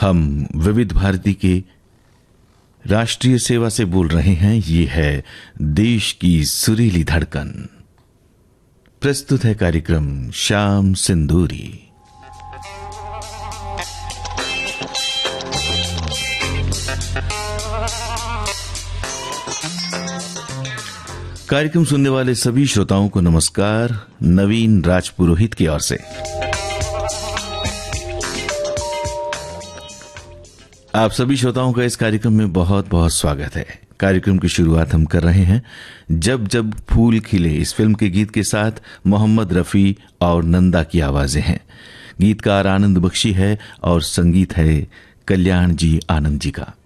हम विविध भारती के राष्ट्रीय सेवा से बोल रहे हैं। ये है देश की सुरीली धड़कन। प्रस्तुत है कार्यक्रम शाम सिंदूरी। कार्यक्रम सुनने वाले सभी श्रोताओं को नमस्कार। नवीन राजपुरोहित की ओर से आप सभी श्रोताओं का इस कार्यक्रम में बहुत बहुत स्वागत है। कार्यक्रम की शुरुआत हम कर रहे हैं जब जब फूल खिले इस फिल्म के गीत के साथ। मोहम्मद रफी और नंदा की आवाजें हैं। गीतकार आनंद बख्शी है और संगीत है कल्याण जी आनंद जी का।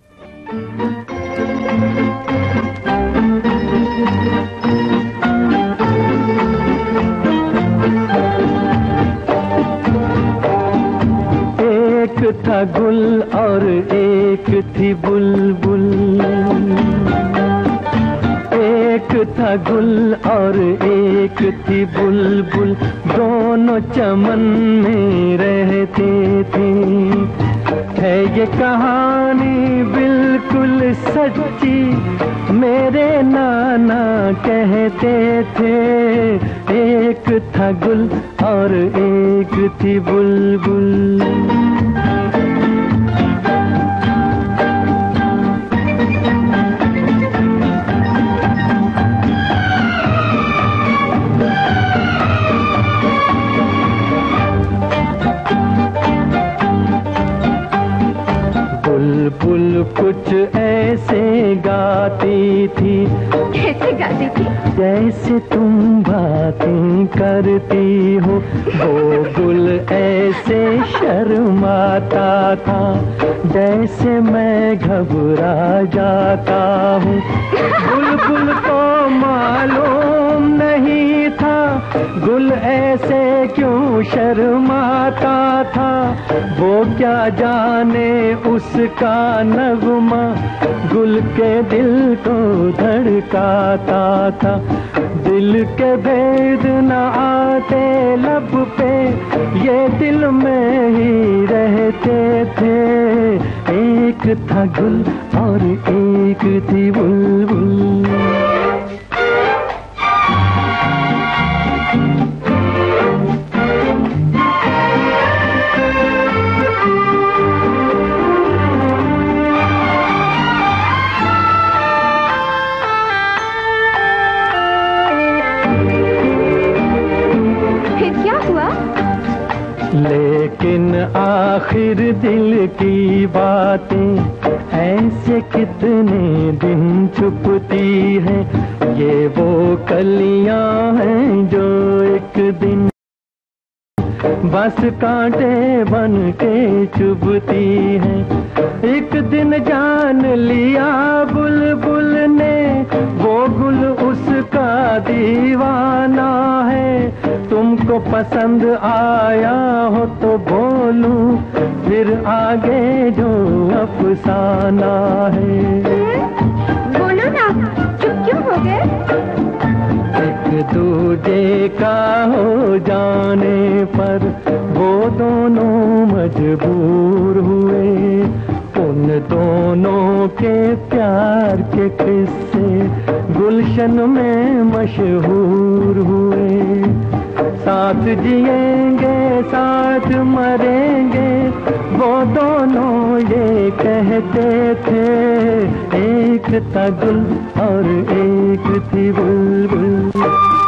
एक था गुल और एक थी बुलबुल, एक था गुल और एक थी बुलबुल, दोनों चमन में रहते थे। है ये कहानी बिल्कुल सच्ची, मेरे नाना कहते थे। एक था गुल और एक थी बुलबुल। बुलबुल कुछ ऐसे गाती थी। कैसे गाती थी? जैसे तुम बातें करती हो। वो गुल ऐसे शर्माता था, जैसे मैं घबरा जाता हूँ। बुलबुल को मालूम नहीं था गुल ऐसे क्यों शर्माता था। वो क्या जाने उसका नगमा गुल के दिल को धड़काता था। दिल के भेद न आते लब पे, ये दिल में ही रहते थे। एक था गुल और एक थी बुलबुल। लेकिन आखिर दिल की बातें ऐसे कितने दिन छुपती हैं। ये वो कलियां हैं जो एक दिन बस कांटे बन के चुभती हैं। एक दिन जान लिया बुलबुल ने वो गुल उसका दीवाना है। तुमको पसंद आया हो तो बोलूं, फिर आगे जो अफसाना है। बोलो ना, चुप क्यों हो गए? एक दूजे का हो जाने पर वो दोनों मजबूर हुए। उन दोनों के प्यार के किस्से गुलशन में मशहूर हुए। साथ जिएंगे साथ मरेंगे वो दोनों ये कहते थे। एक था गुल और एक थी बुलबुल।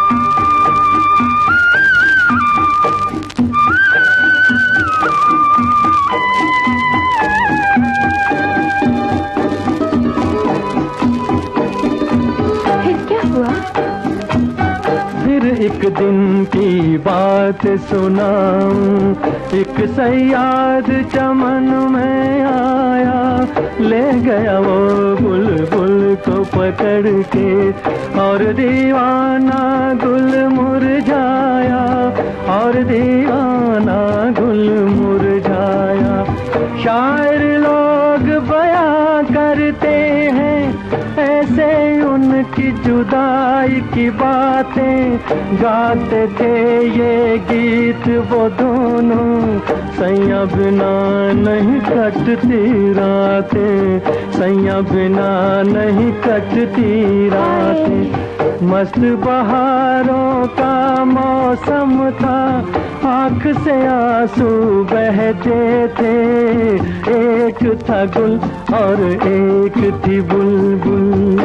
एक दिन की बात सुनाऊं। एक सयाद चमन में आया, ले गया वो बुलबुल को पकड़ के। और दीवाना गुल मुरझाया, और दीवाना गुल मुरझाया। शायर लोग बयां करते हैं ऐसे उनकी जुदाई जुदाई की बातें गाते थे ये गीत वो दोनों। सैया बिना नहीं कटती रातें, सैया बिना नहीं कटती रातें। मस्त बहारों का मौसम था, आँख से आंसू बहते थे। एक था गुल और एक थी बुलबुल।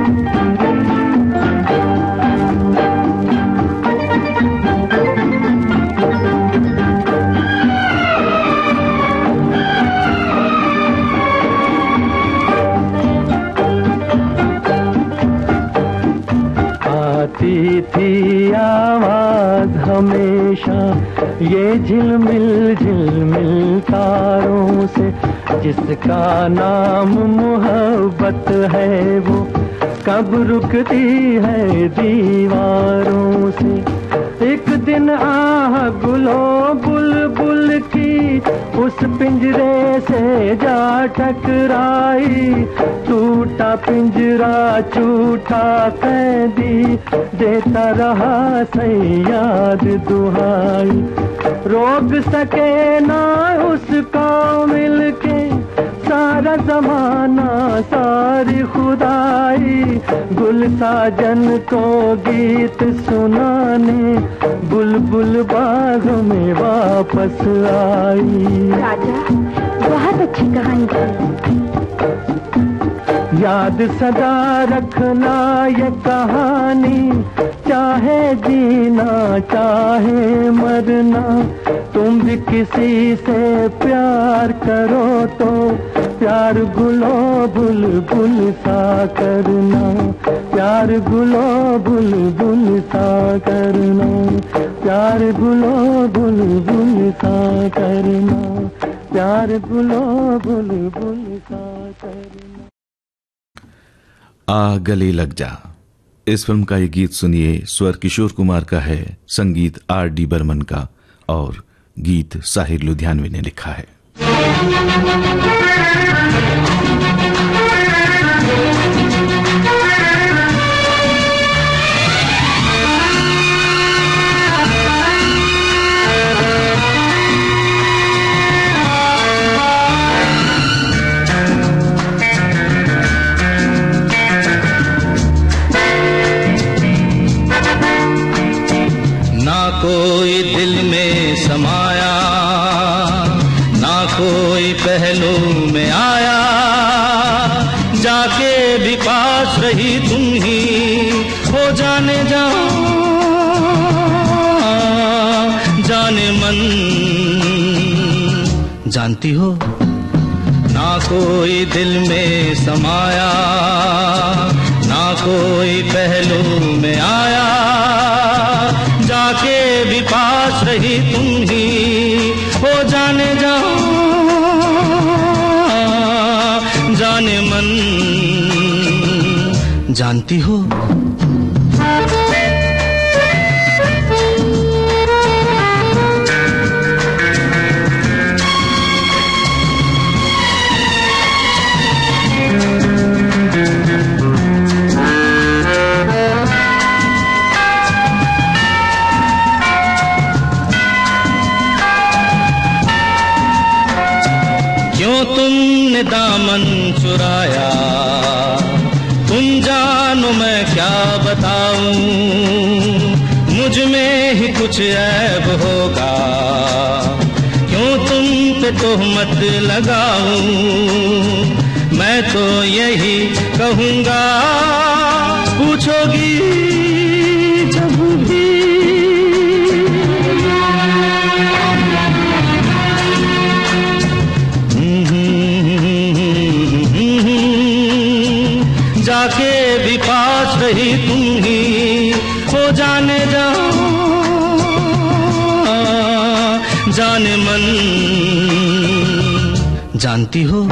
आती थी आवाज हमेशा ये झिलमिल झिलमिल तारों से, जिसका नाम मोहब्बत है वो कब रुकती है दीवारों से। एक दिन आह गुलो बुलबुल की उस पिंजरे से जा टकराई। टूटा पिंजरा छूटा कैदी, देता रहा सैयाद दुहाई। रोक सके ना उसको मिलके सारा जमाना सारी खुदाई। गुल साजन को गीत सुनाने बुलबुल बाग में वापस आई। राजा, बहुत अच्छी कहानी थी। याद सदा रखना ये कहानी, चाहे जीना चाहे मरना। तुम भी किसी से प्यार करो तो प्यार गुलो बुलबुल सा करना। प्यार गुलो बुलबुल सा करना। प्यार गुलो बुलबुल सा करना। प्यार गुलो बुलबुल सा करना। आ गले लग जा, इस फिल्म का ये गीत सुनिए। स्वर किशोर कुमार का है, संगीत R.D. बर्मन का, और गीत साहिर लुधियानवी ने लिखा है। कोई दिल में समाया, ना कोई पहलू में आया। जाके भी पास रही तुम ही हो जाने जा, जाने मन जानती हो। ना कोई दिल में समाया, ना कोई पहलू में आया। जाके भी पास रही तुम ही हो जाने जा, जाने मन जानती हो। तुमने दामन चुराया, तुम जानो मैं क्या बताऊं। मुझ में ही कुछ ऐब होगा, क्यों तुम पे तोहमत लगाऊं। मैं तो यही कहूंगा, पूछोगी जब भी जाके भी पास रही तुम ही हो जाने जा, जाने मन जानती हो।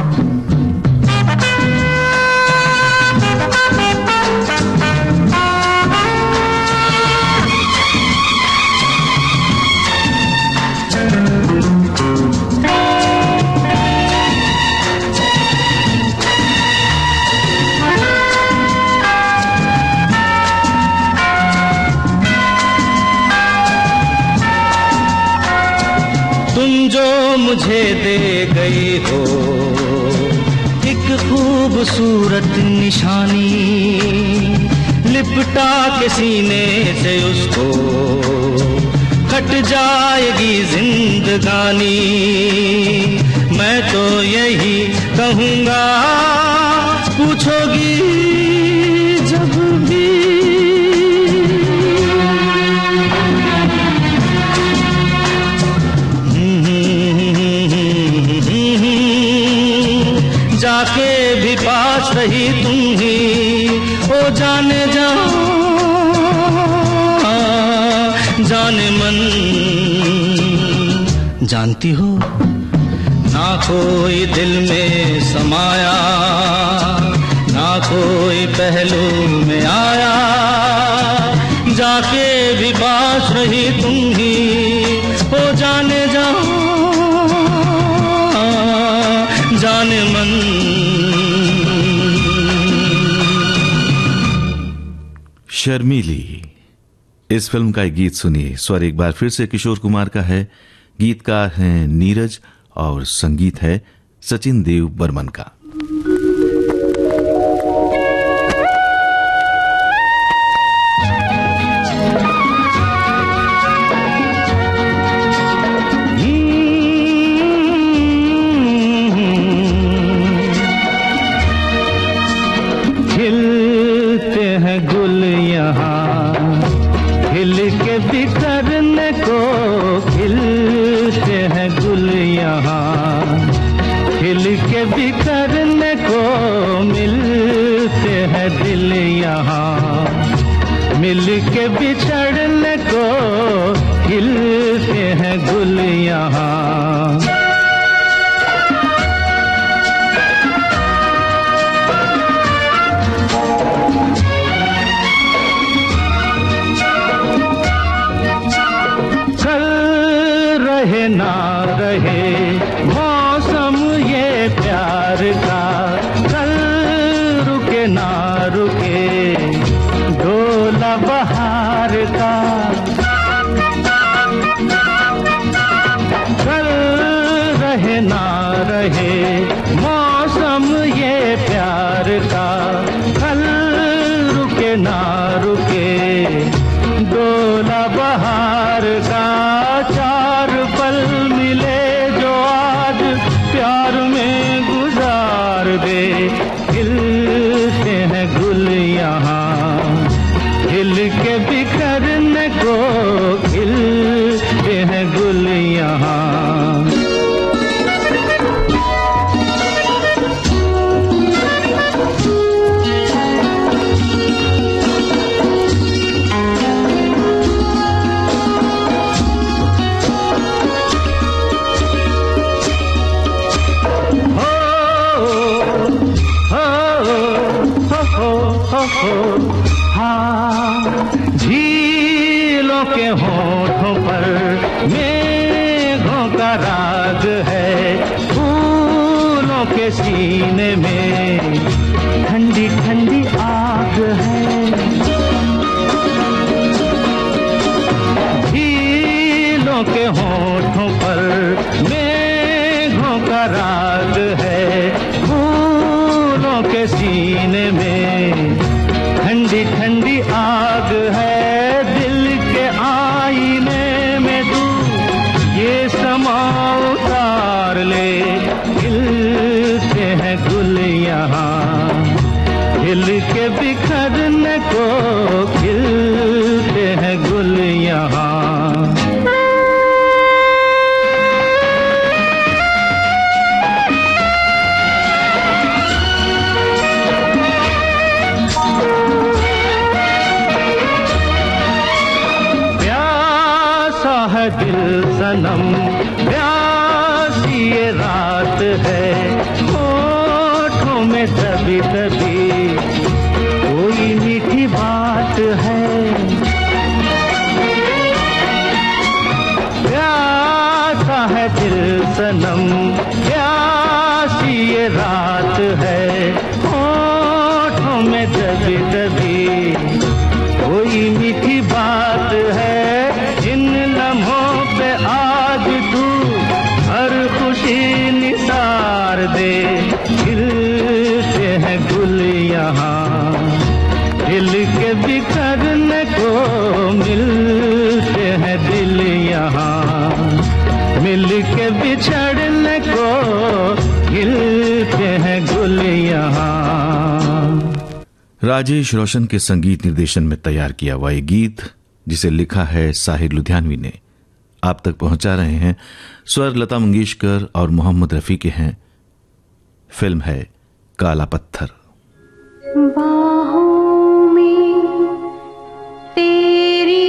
तुम जो मुझे दे गई हो एक खूबसूरत निशानी, लिपटा के सीने से उसको कट जाएगी जिंदगानी। मैं तो यही कहूँगा, पूछोगी जब भी जाके भी पास रही तुम ही, ओ जाने जा जाने मन। जानती हो ना कोई दिल में समाया, ना कोई पहलू में आया, जाके भी पास रही तुम ही, ओ जाने जा जाने मन। शर्मीली, इस फिल्म का एक गीत सुनिए। स्वर एक बार फिर से किशोर कुमार का है, गीतकार हैं नीरज और संगीत है सचिन देव बर्मन का। खिलते हैं गुल यहाँ, खिल के बिखरने को, खिलते हैं गुल यहाँ, खिल के बिखरने को, मिलते हैं दिल यहाँ, मिल के बिछड़ने को, खिलते हैं गुल यहाँ। रहे ना रहे मौसम ये प्यार का, कल रुके ना रुके डोला बहार का, कल रहे ना रहे मौसम ये प्यार का, कल रुके ना रुके डोला बहार का। चार पल मिले जो आज प्यार में गुजार दे, खिलते हैं गुल यहाँ, खिल के बिखरने को, खिलते हैं गुल यहाँ। हाँ, झीलों के होठों पर मेघों का राग है, फूलों के सीने में ठंडी ठंडी आग है, झीलों के होठों पर मेघों का राग है, फूलों के सीने में ठंडी ठंडी आग है। दिल के आईने में तू ये समा उतार ले, खिलते हैं गुल यहाँ, खिल के बिखरने को, खिलते हैं गुल यहाँ। दिल सनम प्यासी ये रात है, होठों में दबी दबी कोई मीठी बात है, प्यासा है दिल सनम प्यासी ये रात है, होठों में दबी दबी कोई मीठी बात है। इन लम्हों पे आज तू राजेश रोशन के संगीत निर्देशन में तैयार किया हुआ ये गीत, जिसे लिखा है साहिर लुधियानवी ने, आप तक पहुंचा रहे हैं। स्वर लता मंगेशकर और मोहम्मद रफी के हैं। फिल्म है काला पत्थर। बाहों में तेरी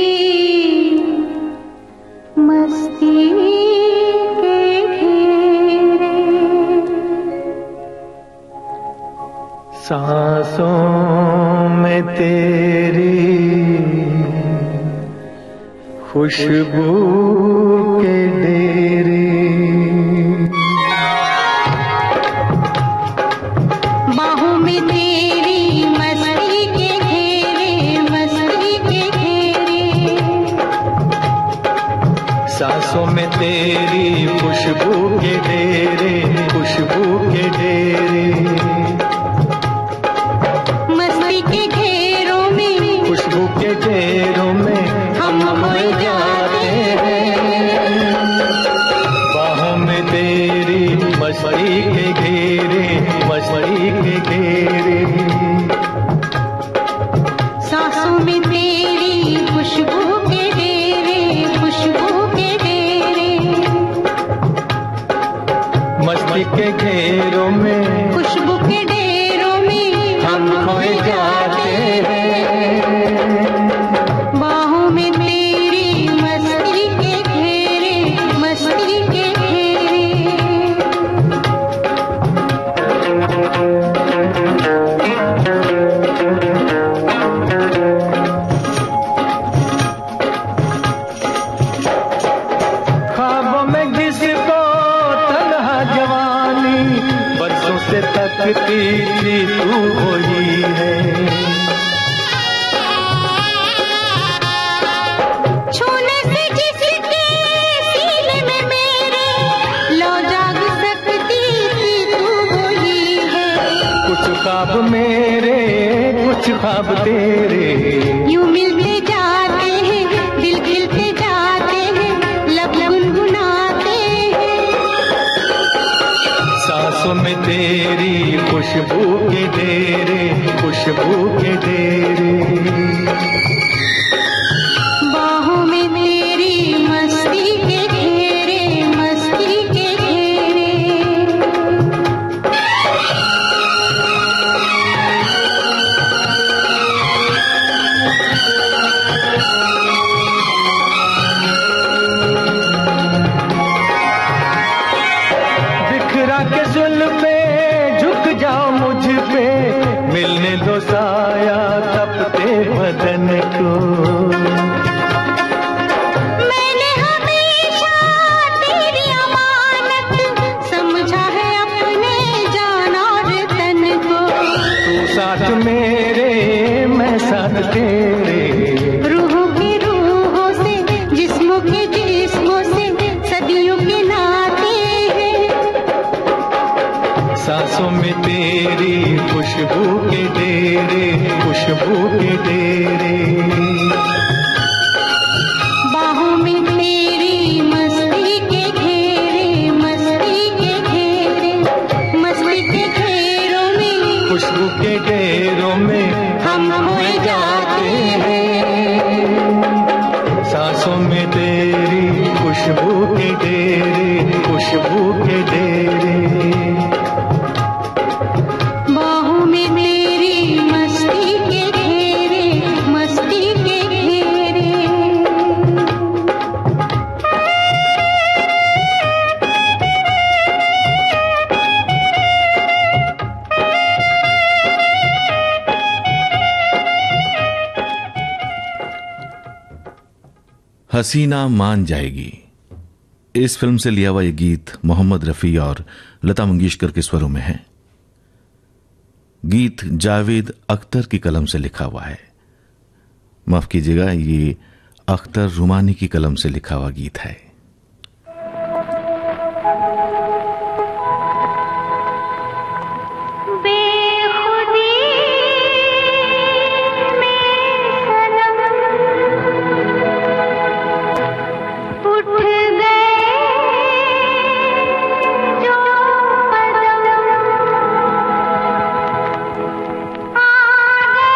मस्ती के घेरे, सांसों में तेरी खुशबू के डेरे, बाहों में तेरी मस्ती के घेरे, मस्ती के घेरे, सांसों में तेरी खुशबू के डेरे, खुशबू के डेरे, मस्ती के घेरों में, खुशबू के डेरों में हम खोए जाते हैं। बाहों में तेरी मस्ती के घेरे, मस्ती के घेरे, सांसों में तेरी खुशबू के डेरे, खुशबू के डेरे, मस्ती के घेरों में, खुशबू के डेरों में हम खोए जाते हैं। बाहों में तेरी मस्ती के घेरे, मस्ती के घेरे। ख्वाबों में जिसको तन्हा जवानी बरसों से तकती थी तू वही है। छूने से जिसके सीने में मेरे लो जाग सकती थी तू वही है। कुछ ख्वाब मेरे, कुछ ख्वाब तेरे, यूं मिलते जाते हैं, दिल खिलते जाते हैं, लब गुनगुनाते हैं। सांसों में तेरी खुशबू के डेरे, खुशबू के डेरे, बाहों में तेरी मस्ती के घेरे, मस्ती के घेरे। बिखरा के जुल्फे झुक जाओ मुझ पे, मिलने दो साया तपते बदन को। मैंने हमेशा तेरी अमानत समझा है अपने जान और तन को। तू साथ मेरे, मैं साथ तेरे, रूहों की रूहों से, जिस्मों के जिस्मों से, सदियों के नाते हैं। सांसों में तेरी खुशबू के डेरे, खुशबू के डेरे, बाहों में तेरी मस्ती के घेरे, मस्ती के घेरे, मस्ती के घेरों में खुशबू के डेरों में हम खोए जाते हैं। सांसों में तेरी खुशबू के डेरे, खुशबू के डेरे, बाहों में तेरी मस्ती के घेरे, मस्ती के घेरे। हसीना मान जाएगी, इस फिल्म से लिया हुआ यह गीत मोहम्मद रफी और लता मंगेशकर के स्वरों में है। गीत जावेद अख्तर की कलम से लिखा हुआ है। माफ कीजिएगा, ये अख्तर रुमानी की कलम से लिखा हुआ गीत है। आ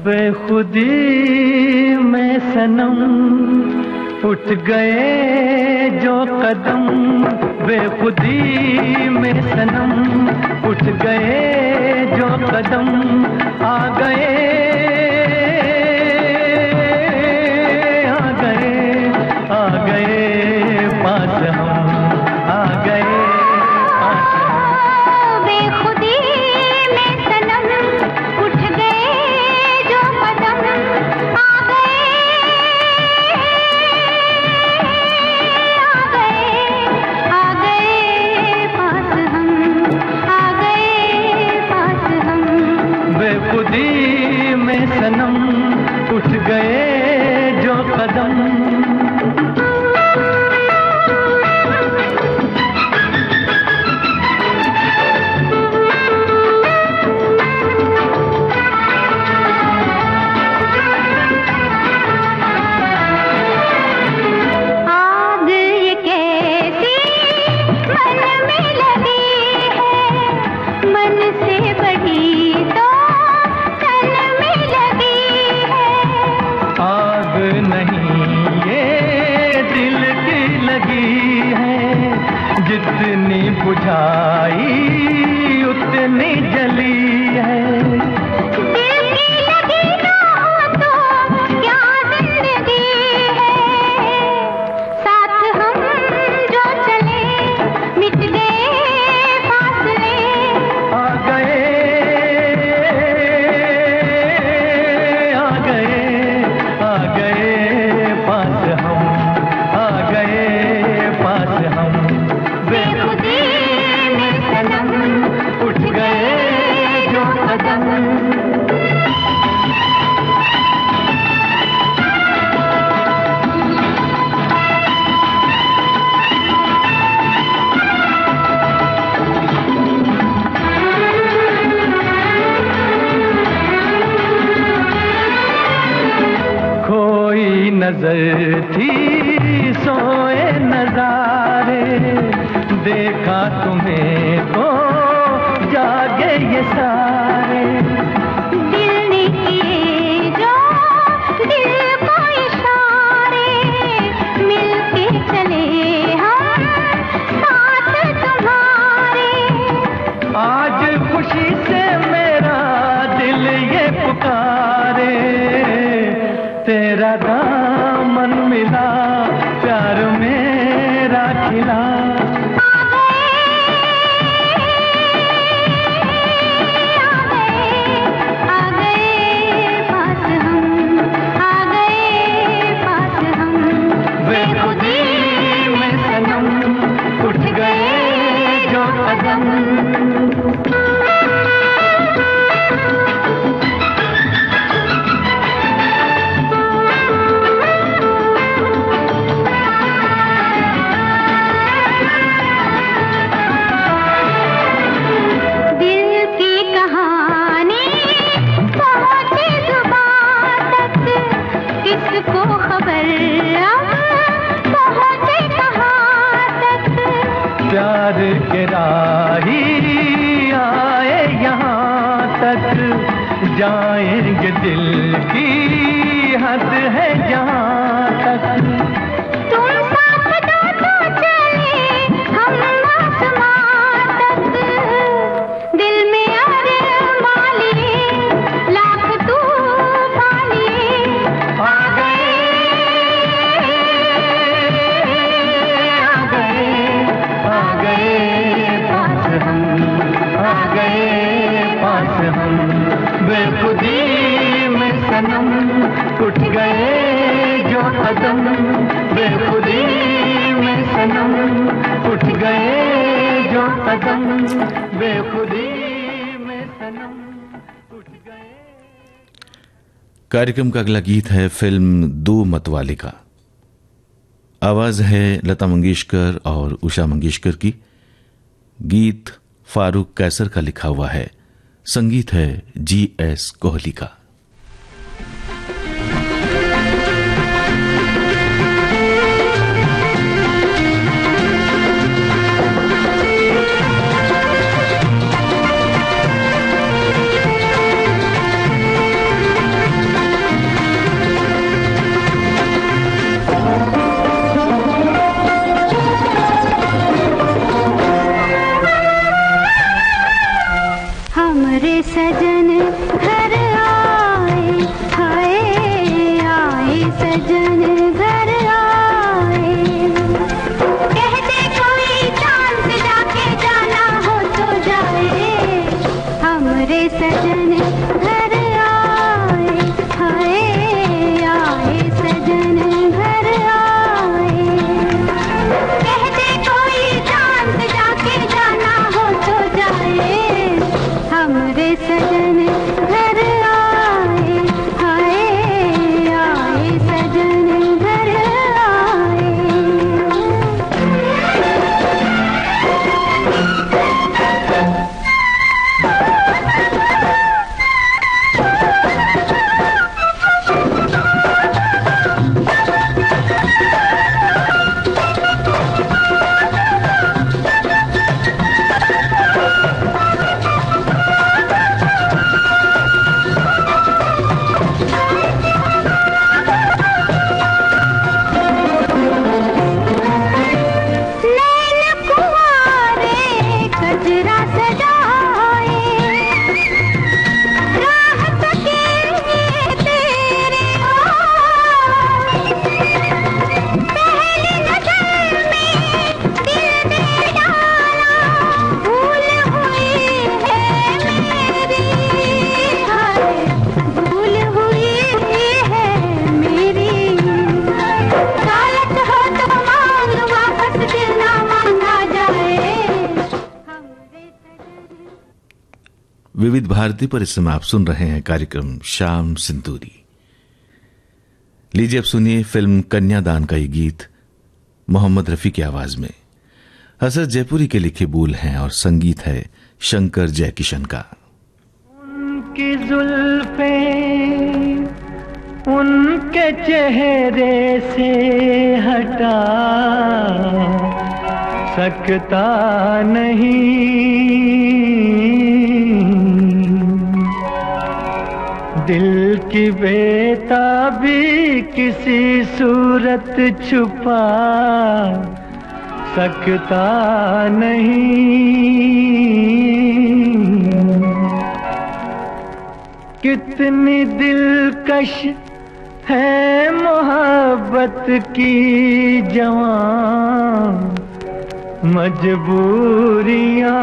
बेखुदी में सनम उठ गए जो कदम, बेखुदी में सनम उठ गए जो कदम, आ गए आ गए आ गए पास हम, आ गए पास हम। बेखुदी में सनम उठ गए जो कदम, आ गए आ गए पास हम, आ गए पास हम। बेखुदी में सनम उठ गए जो कदम। आग ये कैसी मन में लगी है, मन से बढ़ी तो तन में लगी है। आग नहीं ये दिल की लगी है, जितनी बुझाई उतनी जली है। दिल की लगी ना हो तो क्या जिंदगी है, साथ हम जो चले मिट गए फासले। आ गए आ गए आ गए पास हम, आ गए पास हम। बेखुदी में सनम उठ गए जो कदम। खोई नजर थी सोए नजारे, देखा तुम्हें तो जागे ये सारे। दिल ने किए जो दिल को इशारे, मिलके चले हम साथ तुम्हारे। आज खुशी से मेरा दिल ये पुकारे, तेरा दामन मिला प्यार मेरा खिला। आ गए पास हम, आ गए पास हम। बेखुदी में सनम उठ गए जो कदम। दिल की कहानी पहुंचे जुबां तक, किसको खबर अब पहुंचे कहाँ तक। प्यार के राही आए यहाँ तक, जाएंगे दिल की हद है जहाँ तक। तुम साथ दो तो चले हम आसमां तक, दिल में अरमां लिए लाख तूफान लिए। आ गए आ गए आ गए पास हम, आ गए पास हम। बेखुदी में सनम उठ गए जो कदम, बेखुदी में सनम उठ गए जो कदम, बेखुदी में सनम उठ गए। कार्यक्रम का अगला गीत है फिल्म दो मतवाले का। आवाज है लता मंगेशकर और उषा मंगेशकर की। गीत फारूक कैसर का लिखा हुआ है, संगीत है जी.एस. कोहली का। विविध भारती पर इस समय आप सुन रहे हैं कार्यक्रम शाम सिंदूरी। लीजिए अब सुनिए फिल्म कन्यादान का ये गीत मोहम्मद रफी की आवाज में। हसरत जयपुरी के लिखे बोल हैं और संगीत है शंकर जयकिशन का। उनकी जुल्फें उनके चेहरे से हटा सकता नहीं, दिल की बेताबी किसी सूरत छुपा सकता नहीं। कितनी दिलकश है मोहब्बत की जवां मजबूरियां,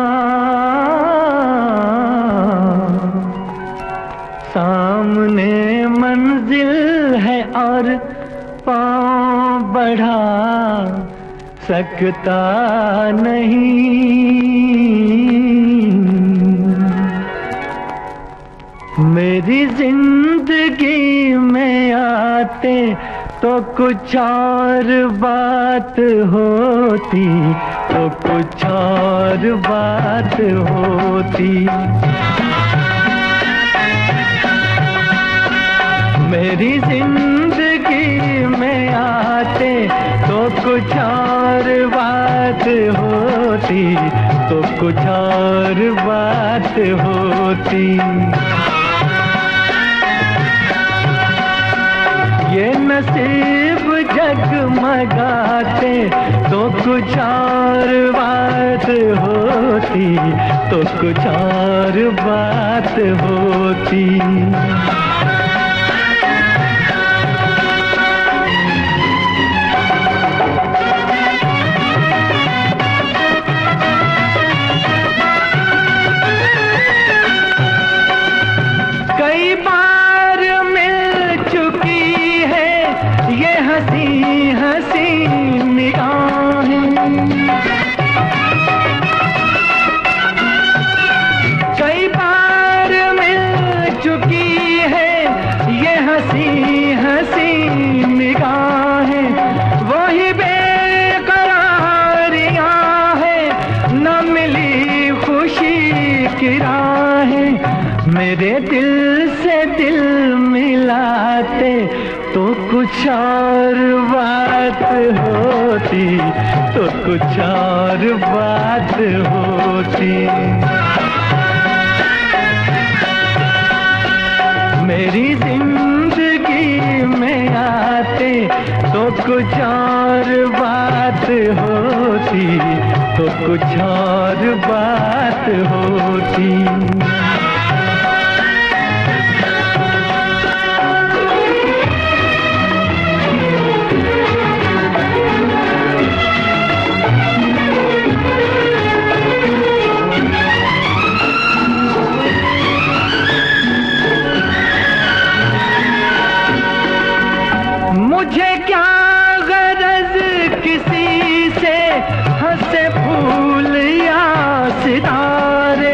सामने मंजिल है और पांव बढ़ा सकता नहीं। मेरी जिंदगी में आते तो कुछ और बात होती, तो कुछ और बात होती। मेरी जिंदगी में आते तो कुछ और बात होती, तो कुछ और बात होती। ये नसीब जगमगाते तो कुछ और बात होती, तो कुछ और बात होती। कई बार मिल चुकी है ये हंसी हंसी निगाहें, कई बार मिल चुकी है ये हंसी हंसी निगाहें। वही बेकरारियां हैं, न मिली खुशी की राहें। मेरे दिल से दिल मिलाते तो कुछ और बात होती, तो कुछ और बात होती। मेरी जिंदगी में आते तो कुछ और बात होती, तो कुछ और बात होती। मुझे क्या गरज किसी से हंसे फूल या सितारे,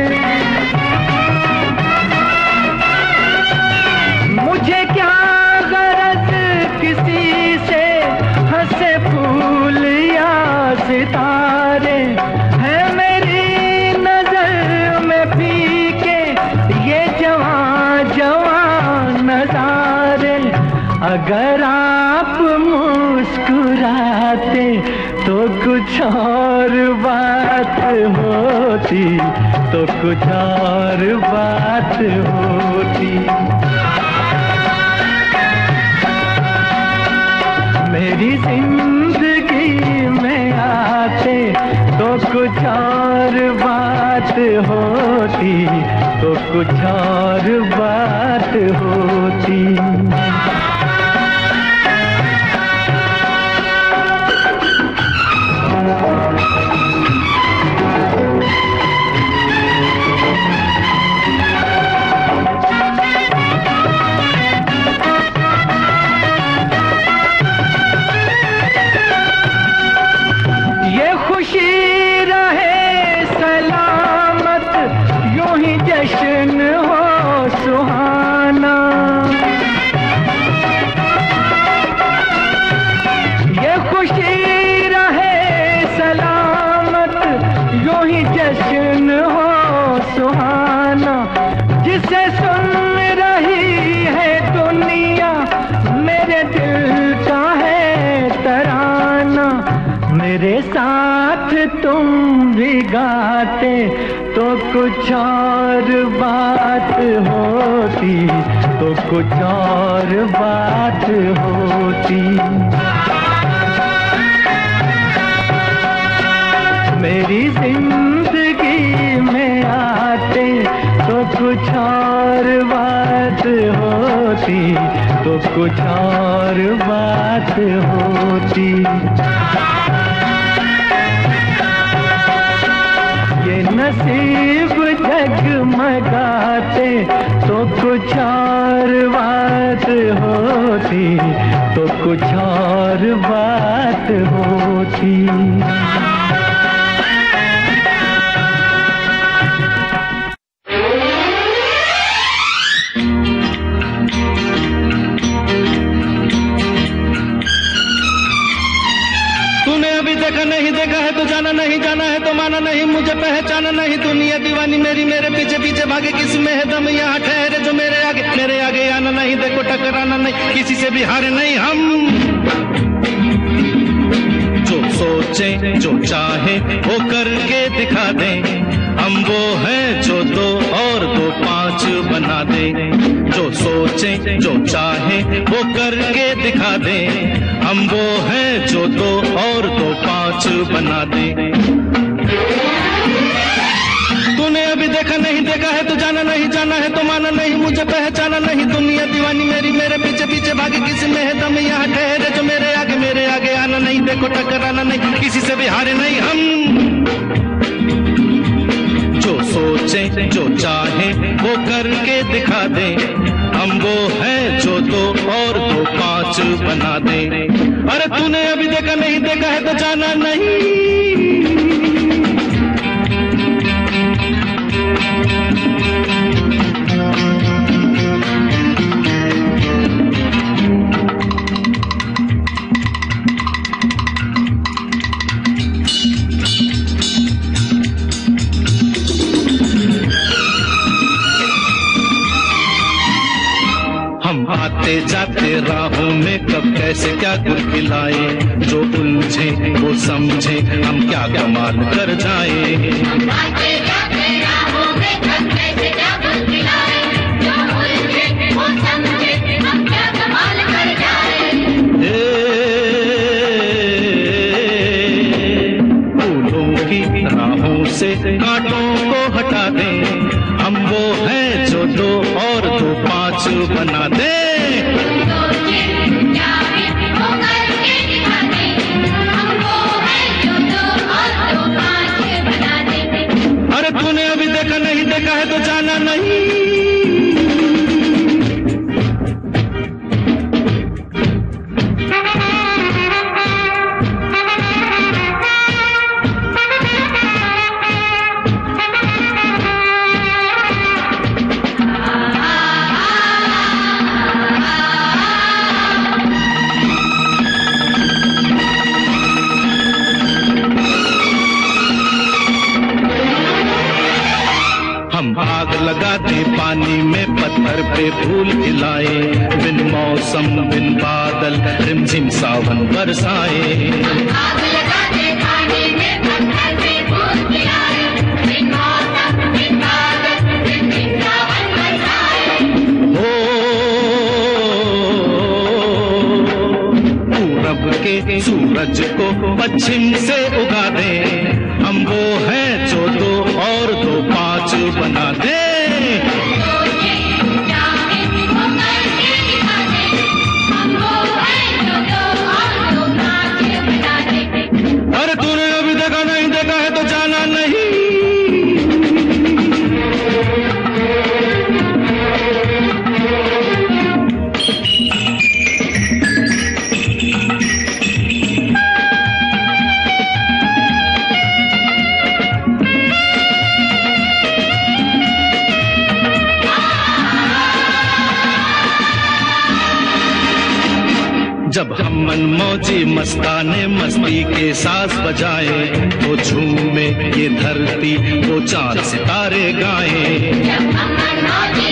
मुझे क्या गरज किसी से हंसे फूल या सितारे। है मेरी नजर में फीके ये जवां जवां नजारे। अगर आप मुस्कुराते तो कुछ और बात होती, तो कुछ और बात होती। मेरी जिंदगी में आते तो कुछ और बात होती, तो कुछ और बात होती। ये खुशी रहे सलामत यूं ही जिसे सुन रही है दुनिया, मेरे दिल का है तराना। मेरे साथ तुम भी गाते तो कुछ और बात होती, तो कुछ और बात होती। मेरी जिंदगी में आते तो कुछ और बात होती, तो कुछ और बात होती। ये नसीब जगमगाते तो कुछ और बात होती, तो कुछ और बात होती। नहीं देखा है तो जाना नहीं, जाना है तो माना नहीं, मुझे पहचाना नहीं। दुनिया दीवानी मेरी, मेरे पीछे पीछे भागे, किसी में है दम यहाँ ठहरे जो मेरे आगे आना नहीं। देखो टकराना नहीं, किसी से भी हारे नहीं हम। जो सोचे जो चाहे वो करके दिखा दे, हम वो हैं जो 2 और 2 5 बना दे। जो सोचे जो चाहे वो करके दिखा दे, हम वो हैं जो 2 और 2 5 बना दे। तूने अभी देखा नहीं, देखा है तो जाना नहीं, जाना है तो माना नहीं, मुझे पहचाना नहीं। दुनिया दीवानी मेरी, मेरे पीछे पीछे भागे, किसी में है दम यहाँ ठहरे जो मेरे आगे आना नहीं। देखो टकराना नहीं, किसी से भी हारे नहीं हम। जो सोचे जो चाहे वो करके दिखा दे, हम वो हैं जो 2 और 2 5 बना दे। अरे तूने अभी देखा नहीं, देखा है तो जाना नहीं। आते जाते राहों में कब कैसे क्या गुल खिलाए, जो उलझे वो समझे हम क्या कमाल कर जाए। आते जाते राहों में कब कैसे क्या गुल खिलाए, जो उलझे वो समझे हम क्या कमाल कर जाए। फूलों की राहों से कांटों को हटा दे, हम वो हैं जो 2 और 2 5 बना दे। अरे तूने अभी देखा नहीं, देखा है तो जाना नहीं। आग लगा दे पानी में, पत्थर पे फूल खिलाए, बिन मौसम बिन बादल रिमझिम सावन बरसाए। आग लगा दे पानी में, पत्थर पे फूल खिलाए, बिन मौसम बिन बादल रिमझिम सावन बरसाए। पूरब के सूरज को पश्चिम से उगा दे, हम वो हैं जो 2 और 2 5 बना दे। अरे तूने अभी देखा नहीं, देखा है तो जाना नहीं। जब हम मनमौजी मस्ताने मस्ती के साज बजाए, वो झूमे ये धरती वो चांद सितारे गाए। जब हम मनमौजी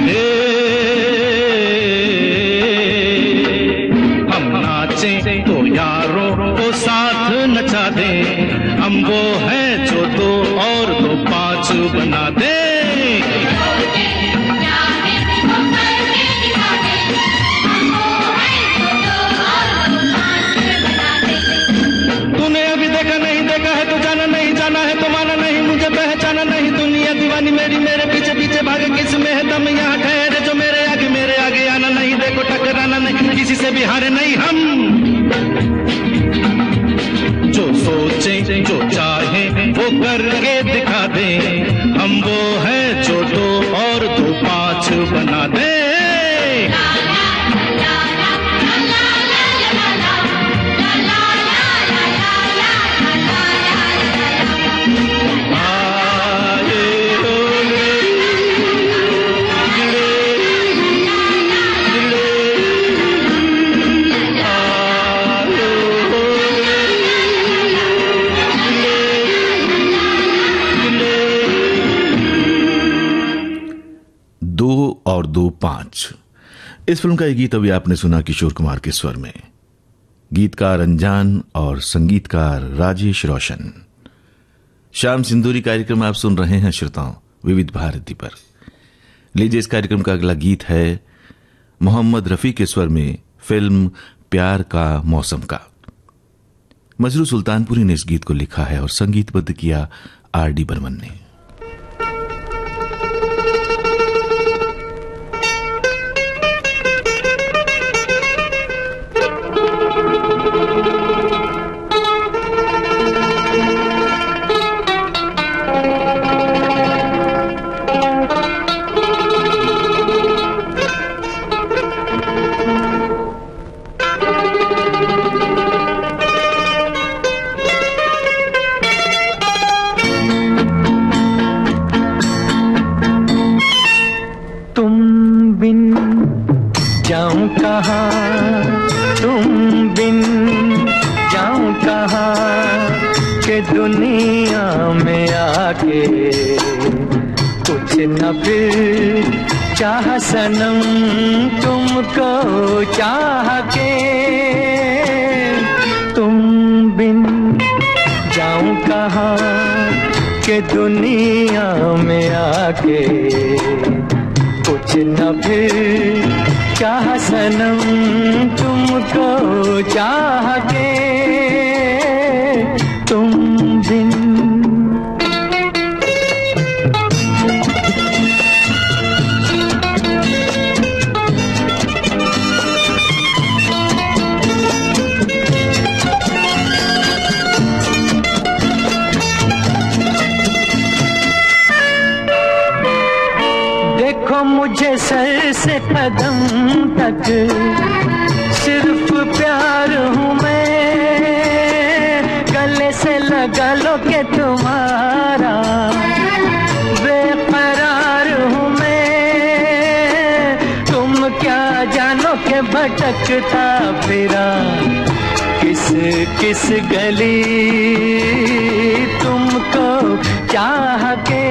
हम नाचे तो यारों को साथ नचा दे, हम वो हैं जो दो और दो पांच बना दे। तूने अभी देखा नहीं देखा है तो जाना नहीं, जाना है तो माना नहीं, मुझे पहचाना नहीं, दुनिया दीवानी मेरी, मेरे पीछे पीछे भागे, किस में है दम यहाँ ठहरे जो मेरे आगे आना नहीं, देखो टकराना नहीं, किसी से भी हारे नहीं हम। जो सोचे जो चाहे वो करके दिखा दे, हम वो है जो दो और दो पांच बना दे। और दो पांच, इस फिल्म का ये गीत अभी आपने सुना किशोर कुमार के स्वर में, गीतकार अनजान और संगीतकार राजेश रोशन। शाम सिंदूरी कार्यक्रम आप सुन रहे हैं श्रोताओं विविध भारती पर। लीजिए इस कार्यक्रम का अगला गीत है मोहम्मद रफी के स्वर में, फिल्म प्यार का मौसम का। मजरू सुल्तानपुरी ने इस गीत को लिखा है और संगीतबद्ध किया आर.डी. बर्मन ने। दुनिया में आके कुछ न फिर चाह सनम तुमको चाह के, तुम बिन जाऊं कहाँ के दुनिया में आके कुछ न फिर चाह सनम तुमको चाह के, तुम बिन। देखो मुझे सर से कदम तक सिर्फ प्यार हूँ मैं, गले से लगा लो के तुम्हारा बेकरार हूँ मैं, तुम क्या जानो के भटकता फिरा किस किस गली तुमको चाह के,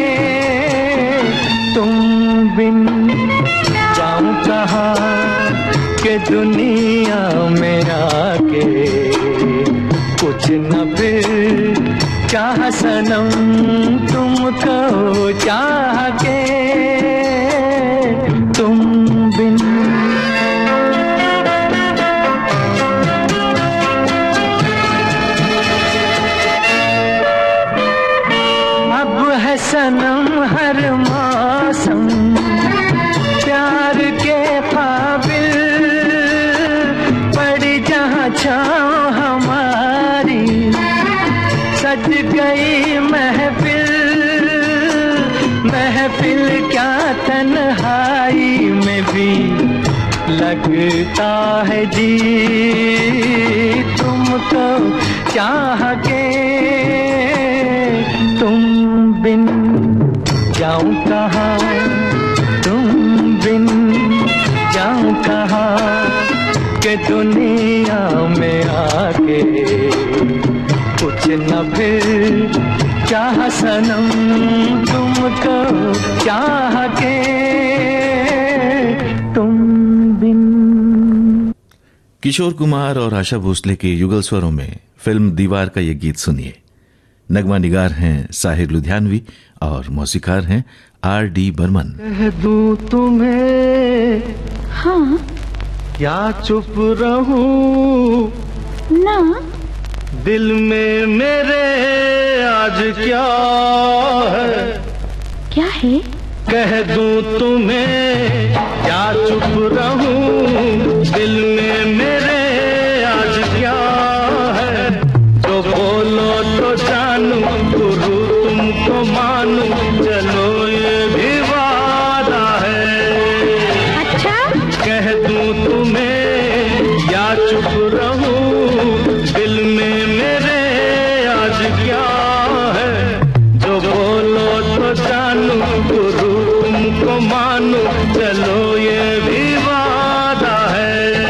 तुम बिन जाऊं कहाँ के दुनिया में आके कुछ न फिर चाह सनम तुमको चाह के, तुम बिन। अब है सनम हर मौसम प्यार के काबिल, पड़ी जहाँ छाँव हमारी सज गई महफिल, महफिल क्या तन्हाई में भी लगता है जी तुमको चाह के, तुम बिन जाऊं कहाँ, तुम बिन जाऊं कहाँ के दुनिया में आके कुछ न फिर चाह सनम तुमको चाह के। किशोर कुमार और आशा भोसले के युगल स्वरों में फिल्म दीवार का ये गीत सुनिए। नगमा निगार हैं साहिर लुधियानवी और मौसीकार हैं R.D. बर्मन। कह दूं तुम्हें हाँ क्या चुप रहूं, ना दिल में मेरे आज क्या है। क्या है? कह दूं तुम्हें क्या चुप रहूं, दिल में मेरे आज क्या है। जो बोलो तो जानू, गुरु तुमको मानू, चलो ये भी वादा है। अच्छा कह दूं तुम्हें या चुप रहूं, दिल में मेरे आज क्या है। जो बोलो तो जानू, गुरु तुमको मानू, चलो ये भी वादा है।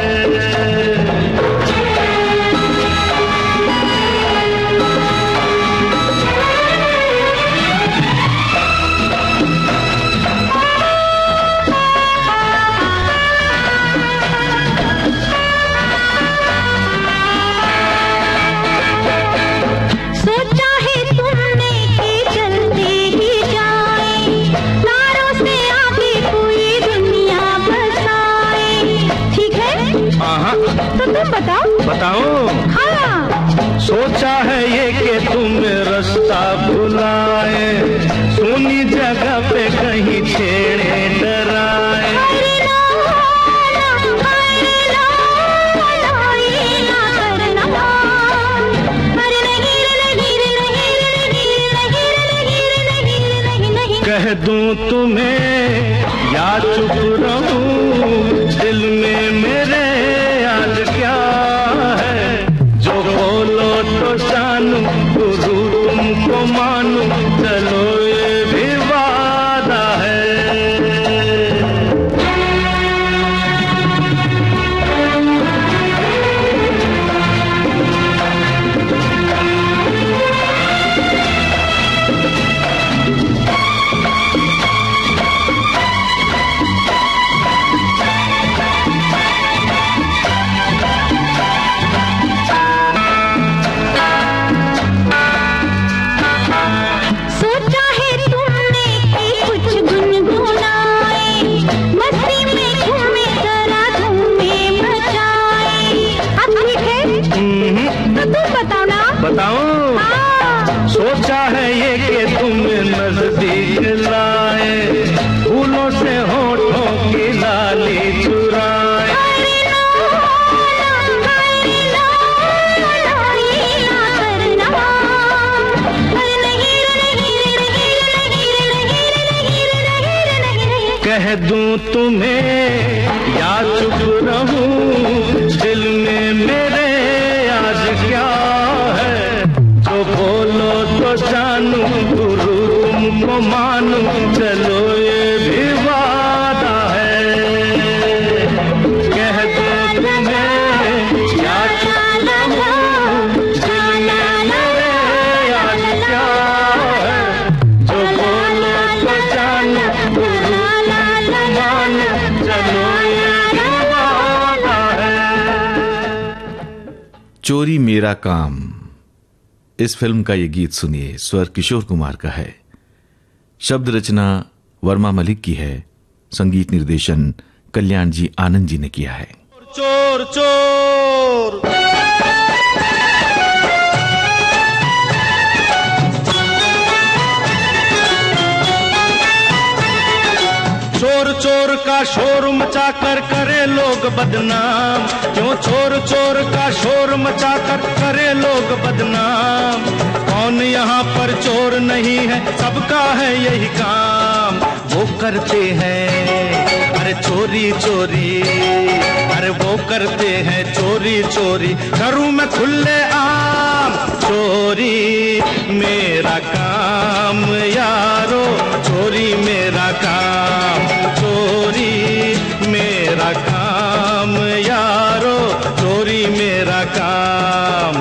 सोचा है तुमने कि चलते ही जाए, तारों से आगे कोई दुनिया बसाए। ठीक है हाँ तो तुम बताओ। बताओ। हाँ सोचा है ये कि तुम रास्ता भुलाए, सोनी जगह पे कहीं छेड़े डराए। अरे ना, अरे ना, ये ना करना। अरे नहीं रे, नहीं रे, नहीं रे, नहीं रे, नहीं रे, नहीं रे, नहीं रे, नहीं। कह दूं तुम्हें या चुप रहूं, दिल में मेरे आज क्या है। जो बोलो तो जानू, गुरु तुमको मानू, चलो ये भी वादा है। सोचा है तुमने कि कुछ गुनगुनाए, मस्ती में घूमे जरा धूमे मचाए। अब ठीक है तो तुम बताओ ना। बताऊं? हाँ सोचा है ये कि तुम नजदीक लाए, फूलों से होठों की लाली चुराए। अरे ना, अरे ना, ये ना करना। अरे नहीं रे, नहीं रे, नहीं रे, नहीं रे, नहीं रे, नहीं रे, नहीं रे, नहीं रे। कह दूं तुम्हें या चुप रहूं, दिल में मेरे आज क्या है। जो बोलो तो जानू, गुरु तुमको मानू, चलो ये भी वादा है। कह दूं तुम्हें या चुप रहूं, दिल में मेरे आज क्या है। जो बोलो तो जानू, गुरु तुमको मानू, चलो ये भी वादा है। चोरी मेरा काम, इस फिल्म का ये गीत सुनिए। स्वर किशोर कुमार का है, शब्द रचना वर्मा मलिक की है, संगीत निर्देशन कल्याण जी आनंद जी ने किया है। चोर चोर चोर चोर का शोर मचा कर करे लोग बदनाम। क्यों चोर चोर का शोर मचा कर करे लोग बदनाम। कौन यहाँ पर चोर नहीं है, सबका है यही काम। वो करते हैं अरे चोरी चोरी, अरे वो करते हैं चोरी चोरी। करूं मैं खुले आम, चोरी मेरा काम यारो, चोरी मेरा काम। चोरी मेरा काम यारो, चोरी मेरा काम।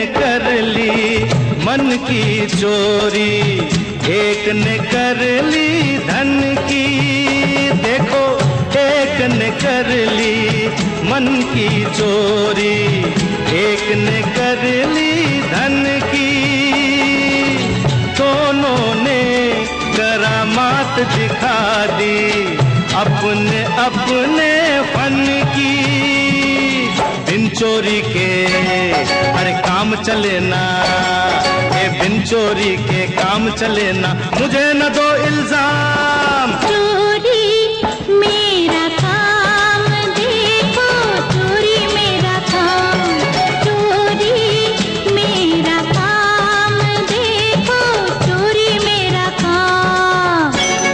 कर ली मन की चोरी, एक ने कर ली धन की। देखो एक ने कर ली मन की चोरी, एक ने कर ली धन की। दोनों ने करामात दिखा दी अपने अपने फन की। बिन चोरी के अरे काम चले ना, ये बिन चोरी के काम चले ना, मुझे न दो इल्जाम। चोरी मेरा काम देखो, चोरी मेरा काम, चोरी मेरा काम देखो, चोरी मेरा काम।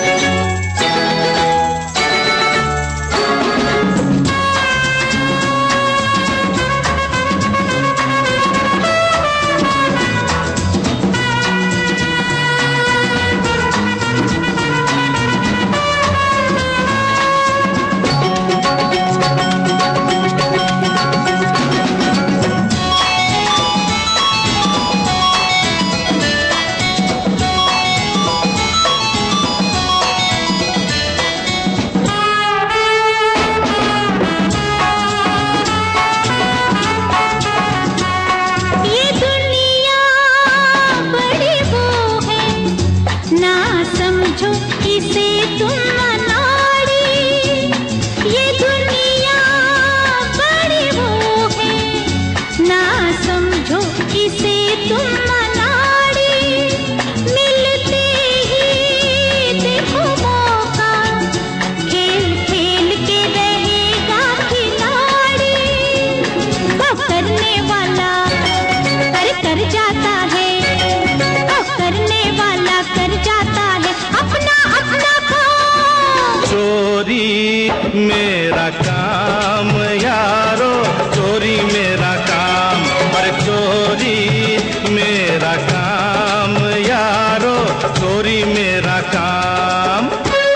ये दुनिया बड़ी वो है, ना समझो इसे तुम अनाड़ी। ये दुनिया बड़ी वो है, ना समझो इसे तुम अनाड़ी। मिलते ही देखो मौका, खेल खेल के रहेगा खिलाड़ी। वो करने वाला कर जाता है, करने वाला कर जाता है अपना अपना काम। चोरी मेरा काम यारो, चोरी मेरा काम, पर चोरी मेरा काम यारो, चोरी मेरा काम।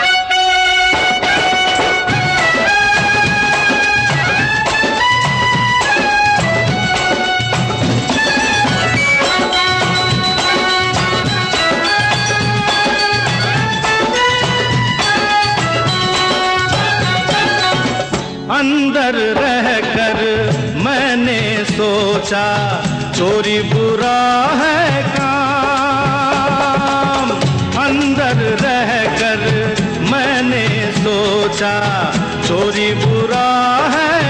अंदर रहकर मैंने सोचा चोरी बुरा है काम। अंदर रहकर मैंने सोचा चोरी बुरा है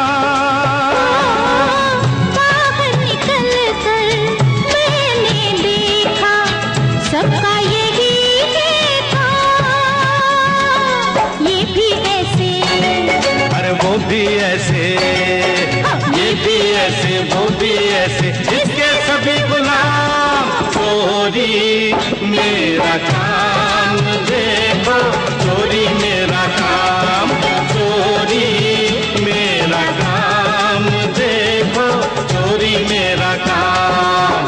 काम। बाहर निकल कर मैंने देखा सबका यही है काम। ये भी ऐसे वो भी ऐसे, ये भी ऐसे, वो भी ऐसे, इसके सभी गुलाम। चोरी मेरा काम देखो, चोरी मेरा काम, चोरी मेरा काम देखो, चोरी मेरा काम।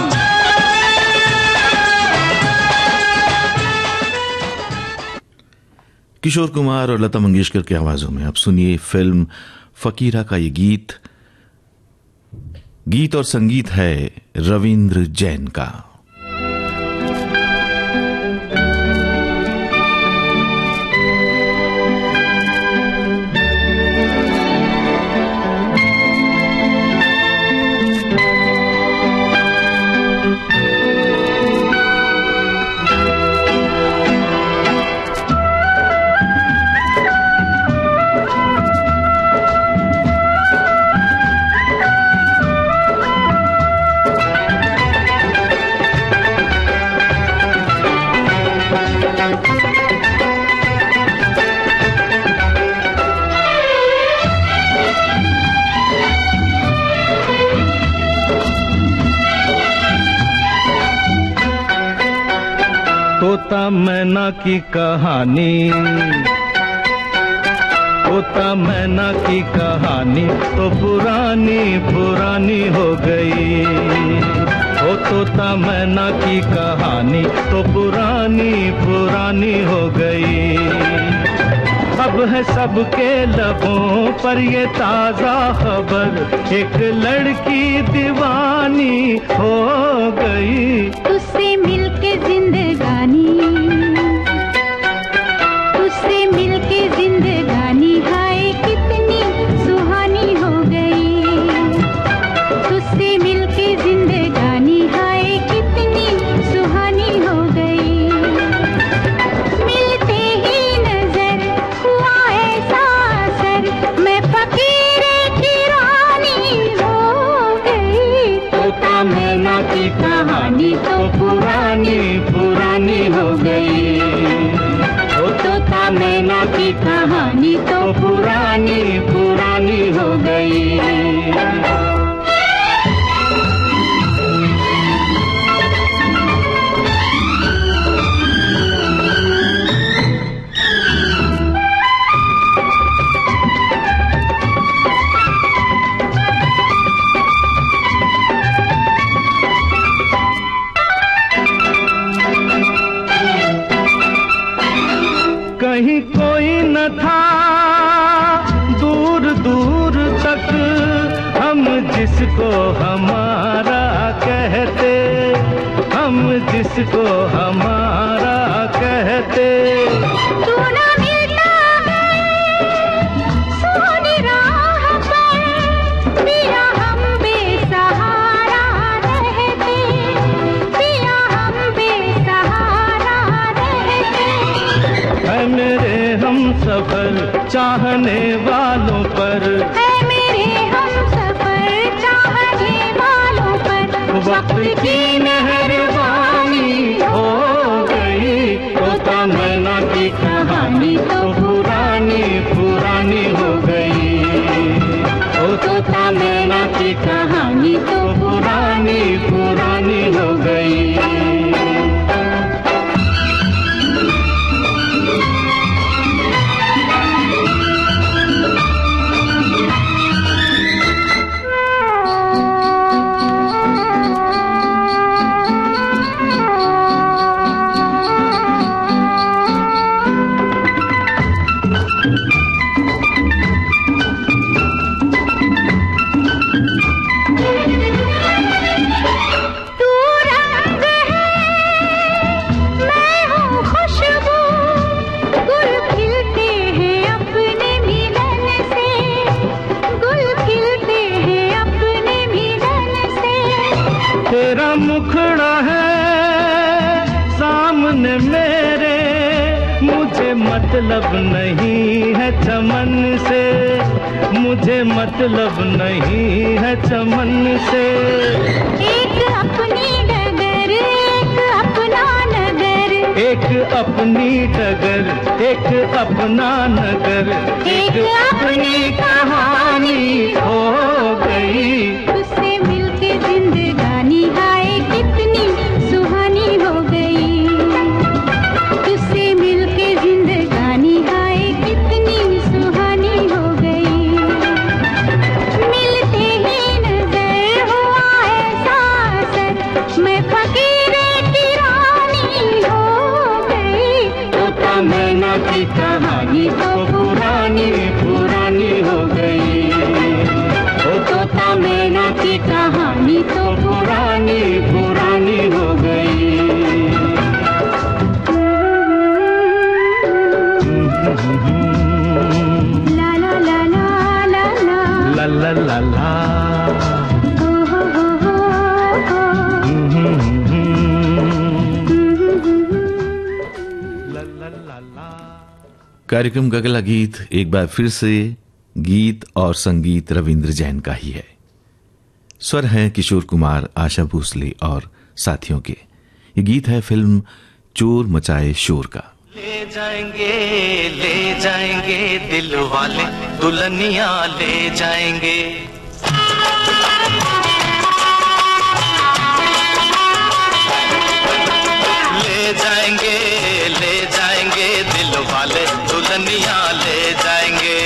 किशोर कुमार और लता मंगेशकर की आवाजों में अब सुनिए फिल्म फकीरा का ये गीत। गीत और संगीत है रविंद्र जैन का। तोता मैना की कहानी, तोता मैना की कहानी तो पुरानी पुरानी हो गई। ओ तोता मैना की कहानी तो पुरानी पुरानी हो गई। अब है सबके लबों पर ये ताजा खबर, एक लड़की दीवानी हो गई। तुझसे मिलके जिंदगानी, तुझसे मिलके जिंदगानी हाय कितनी सुहानी हो गई। तुझसे मिलके जिंदगानी हाय कितनी सुहानी हो गई। मिलते ही नजर हुआ ऐसा असर, मैं फकीर की रानी हो गई। तोता मैना की कहानी तो पुरानी पुरानी हो गई। ओ तोता मैना की कहानी तो पुरानी पुरानी हो गई। कहीं कोई न था दूर दूर तक, हम जिसको हमारा कहते, हम जिसको हमारा कहते। तू ना मिलता सोनी राह पर, पिया हम बेसहारा रहते, पिया हम बेसहारा रहते। है मेरे हम सफर चाहने वालों पर, है मेरे हम सफर चाहने वालों पर, वक्त की मेहरबानी हो गई। तोता मैना की कहानी तो पुरानी पुरानी हो गई। ओ तोता मैना की कहानी तो पुरानी पुरानी हो गई। तू रंग है मैं हूँ खुशबू, गुल खिलते हैं अपने मिलन से, गुल खिलते हैं अपने मिलन से। तेरा मुखड़ा है सामने मेरे, मुझे मतलब नहीं है चमन से, मुझे मतलब नहीं है चमन से। एक अपनी डगर एक अपना नगर, एक अपनी डगर एक अपना नगर, एक अपनी कहानी हो गई। तुझसे मिलके जिंदगानी हाय कितनी सुहानी हो गई। तुझसे मिलके जिंदगानी हाय कितनी सुहानी हो गई। मिलते ही नजर हुआ ऐसा असर, मैं फकीर की रानी हो गई। तोता मैना की कहानी तो पुरानी पुरानी हो गई। ओ तोता मैना की कहानी तो पुरानी पुरानी हो गई। ला ला ला ला ला ला, ला ला ला ला। ओ हो हो हो ला ला ला ला। कार्यक्रम का अगला गीत एक बार फिर से गीत और संगीत रविंद्र जैन का ही है। स्वर हैं किशोर कुमार, आशा भोसले और साथियों के। ये गीत है फिल्म चोर मचाए शोर का। ले जाएंगे दिल वाले दुल्हनिया ले जाएंगे। ले जाएंगे दिल वाले दुल्हनिया ले जाएंगे।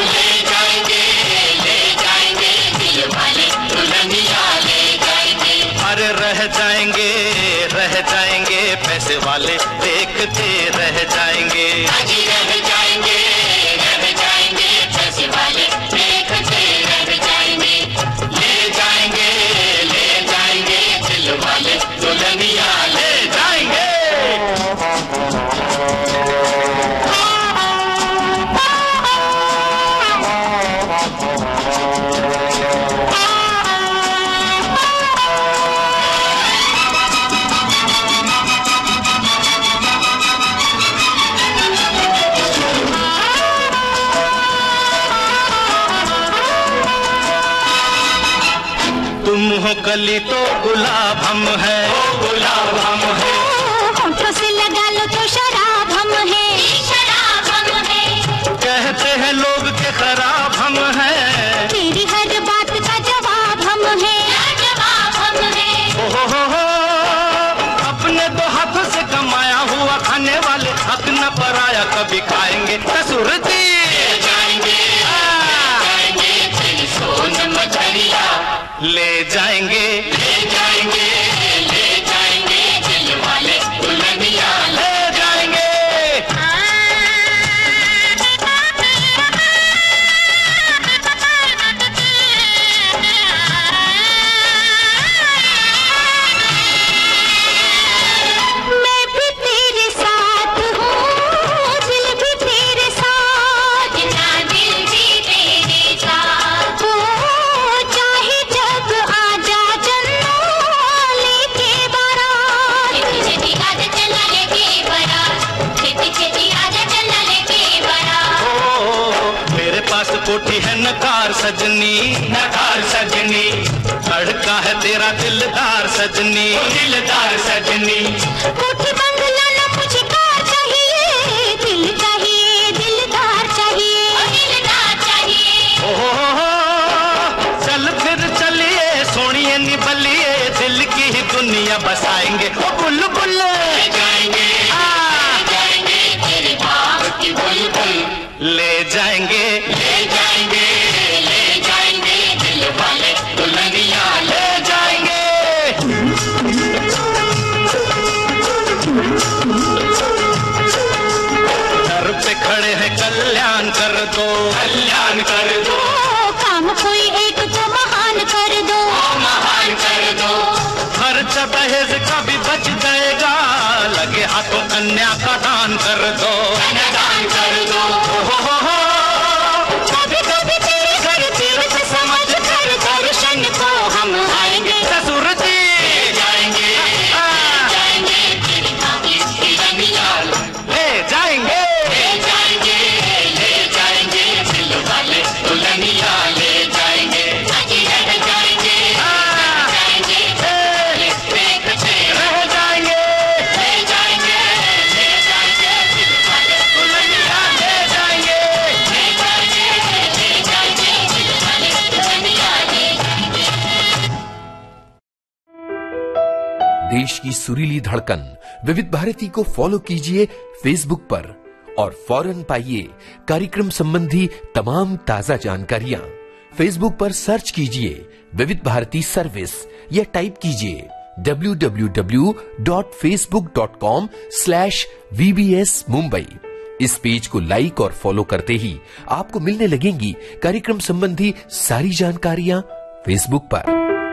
दिल वाले दुल्हनिया ले जाएंगे। अरे रह जाएंगे पैसे वाले देखते रह जाएंगे। तुम हो कली तो गुलाब हम है, गुलाब हम है। होठों से लगा लो तो शराब हम है, शराब हम है। कहते हैं लोग के खराब हम है, तेरी हर बात का जवाब हम है, जवाब हम है। हो अपने दो हाथों से कमाया हुआ खाने वाले हक न पराया कभी खाएंगे ससुरती। ले जाएंगे, ले जाएंगे, ले जाएंगे दिल वाले दुल्हनिया ले जाएंगे। मैं भी तेरे साथ हूँ, दिल भी तेरे साथ, ना दिल भी तेरे साथ। चाहे जब आजा चन्ना लेके बारात, छेती आजा चन्ना लेके बारात, छेती छेती आजा चन्ना लेके बारात। मेरे पास कोठी है नकार सजनी, नकार सजनी। लड़का है तेरा दिलदार सजनी, दिलदार सजनी। कोठी बंगला ना मुझे कार चाहिए, दिल चाहिए, दिलदार चाहिए, दिलदार चाहिए। चल फिर चलिए सोनिए निबलिए दिल की ही दुनिया बसाएंगे ओ बुलबुल ले जाएंगे, जाएंगे तेरे बाग की बुलबुल ले जाएंगे, ले जाएंगे, ले जाएंगे दिल वाले दुल्हनिया ले जाएंगे। घर पे खड़े हैं कल्याण कर दो, कल्याण कर दो। काम कोई एक तो महान कर दो, महान कर दो। खर्चा दहेज का भी बच जाएगा, लगे हाथों कन्या का दान कर दो, दान कर दो। कभी कभी तेरे घर तीर्थ समझ कर दर्शन को हम आएंगे ससुर जी जाएंगे, जाएंगे तेरी भाभी की रमिया ले जाएंगे, ले जाएंगे, ले जाएंगे दिल वाले दुल्हनिया ले जाएंगे, रह जाएंगे, जाएंगे देखते रह जाएंगे, ले जाएंगे, ले जाएंगे दिल वाले दुल्हनिया ले जाएंगे, ले जाएंगे, ले जाएंगे दिल वाले दुल्हनिया ले जाएंगे। देश की सुरीली धड़कन विविध भारती को फॉलो कीजिए फेसबुक पर और फौरन पाइए कार्यक्रम संबंधी तमाम ताजा जानकारियां। फेसबुक पर सर्च कीजिए विविध भारती सर्विस या टाइप कीजिए www.facebook.com/VBS Mumbai। इस पेज को लाइक और फॉलो करते ही आपको मिलने लगेंगी कार्यक्रम संबंधी सारी जानकारियां फेसबुक पर।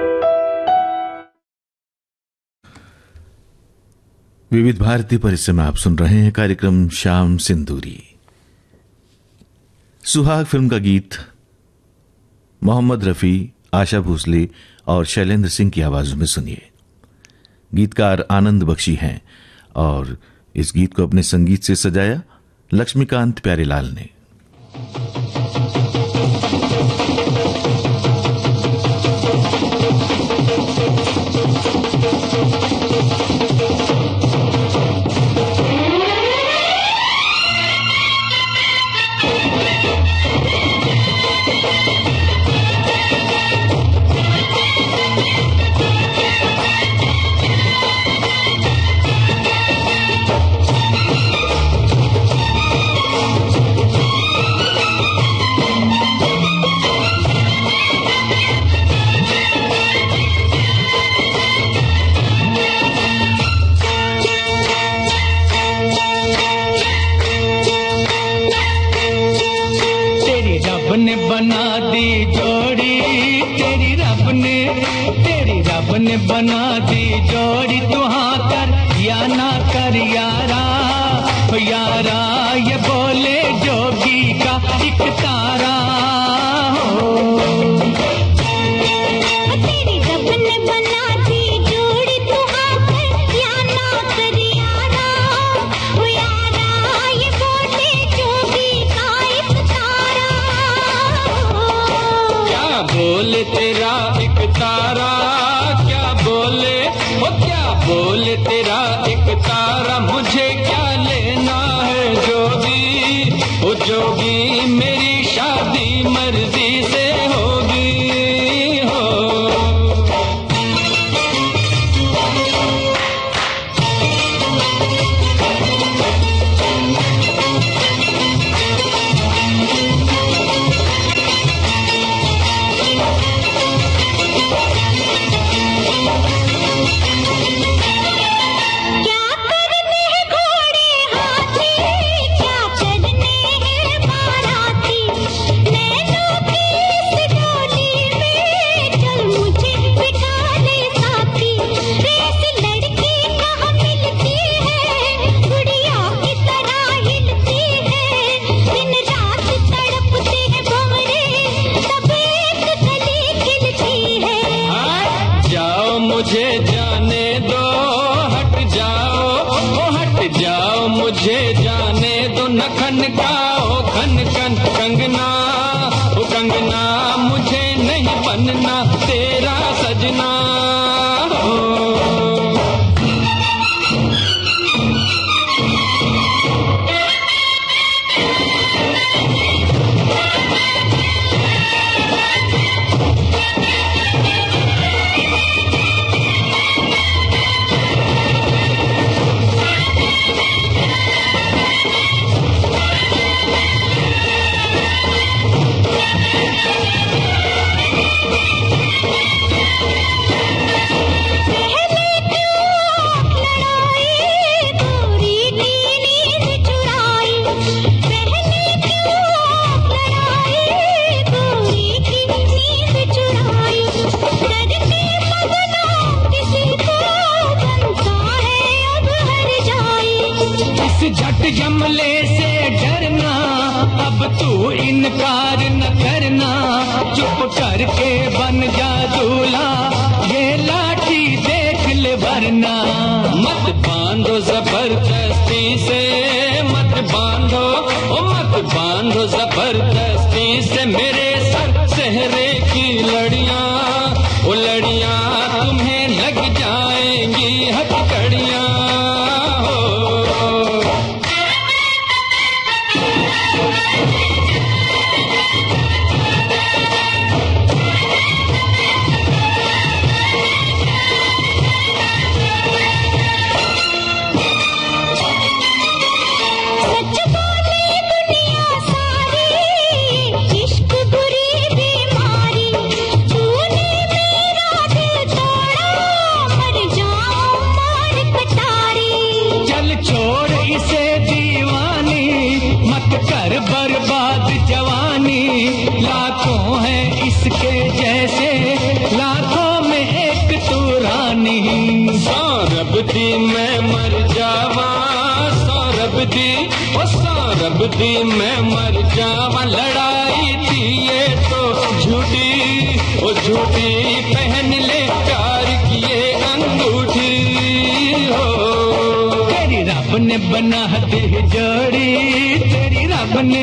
विविध भारती पर इस समय आप सुन रहे हैं कार्यक्रम शाम सिंदूरी। सुहाग फिल्म का गीत मोहम्मद रफी, आशा भोसले और शैलेंद्र सिंह की आवाजों में सुनिए। गीतकार आनंद बख्शी हैं और इस गीत को अपने संगीत से सजाया लक्ष्मीकांत प्यारेलाल ने। ने बना दी जोड़ी तू हाँ कर या ना कर यारा, यारा ये बोले जोगी का एक तारा हो। तेरी रब ने बना दी जोड़ी तू हाँ कर या ना कर यारा, यारा ये बोले जोगी का एक तारा हो। क्या बोले तेरा एक तारा, क्या बोले वो क्या बोले तेरा एक तारा, मुझे क्या लेना है जोगी, ओ जोगी मेरी शादी मर्जी से होगी हो। मुझे जाने दो, हट जाओ, ओ हट जाओ, मुझे जाने दो, न खनकाओ खन खन कंगना, ओ कंगना मुझे नहीं बनना तेरा सजना हो। झट जमले से डरना, अब तू इनकार न करना, चुप करके बन जा दूल्हा, ये लाठी देख ले वरना। मत बांधो जबरदस्ती से, मत बांधो, ओ मत बांधो जबरदस्ती से मेरे सर सेहरे की लड़ियां, ओ लड़ियां तुम्हें लग जाएंगी हथकड़ियां। कर बर्बाद जवानी, लाखों है इसके जैसे, लाखों में एक तू रानी। सौरभ दी मैं मर जावा, सौरभ दी, ओ सौरभ दी मैं मर जावा, लड़ाई थी ये तो झूठी, ओ झूठी पहन ले प्यार किए अंगूठी हो। तेरी रब ने बना दी जोड़ी, तेरी रब ने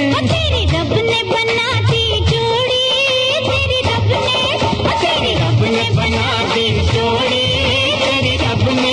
बना दी जोड़ी, तेरी रब ने बना दी जोड़ी, तेरी रब ने।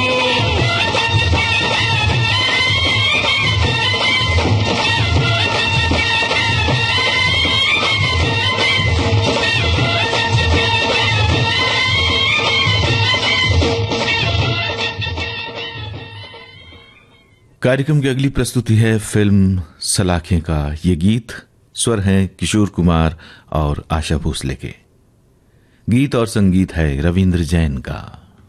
कार्यक्रम की अगली प्रस्तुति है फिल्म सलाखें का ये गीत। स्वर हैं किशोर कुमार और आशा भोसले के। गीत और संगीत है रविंद्र जैन का।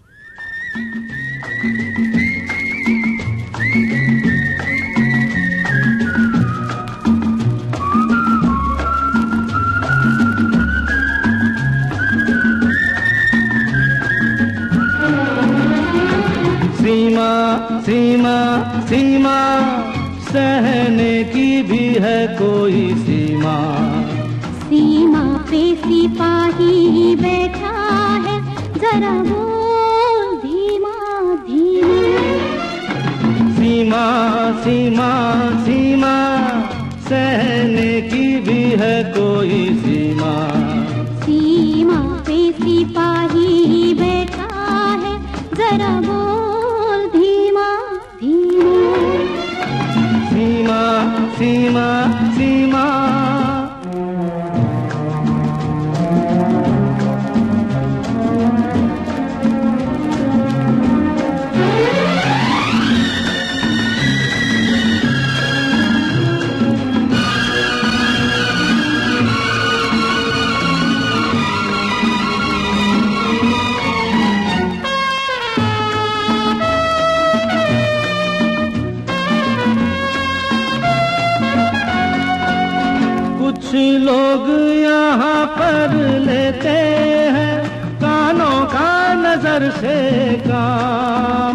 सीमा सीमा सीमा सहने की भी है कोई सीमा, सीमा पे सिपाही बैठा है, जरा बोल धीमा धीमा। सीमा सीमा सीमा सहने की भी है कोई सीमा, सीमा सीमा पे सिपाही बैठा है, जरा बोल धीमा धीमा। सीमा सीमा सीमा, कुछ लोग यहाँ पर लेते हैं कानों का नजर से काम।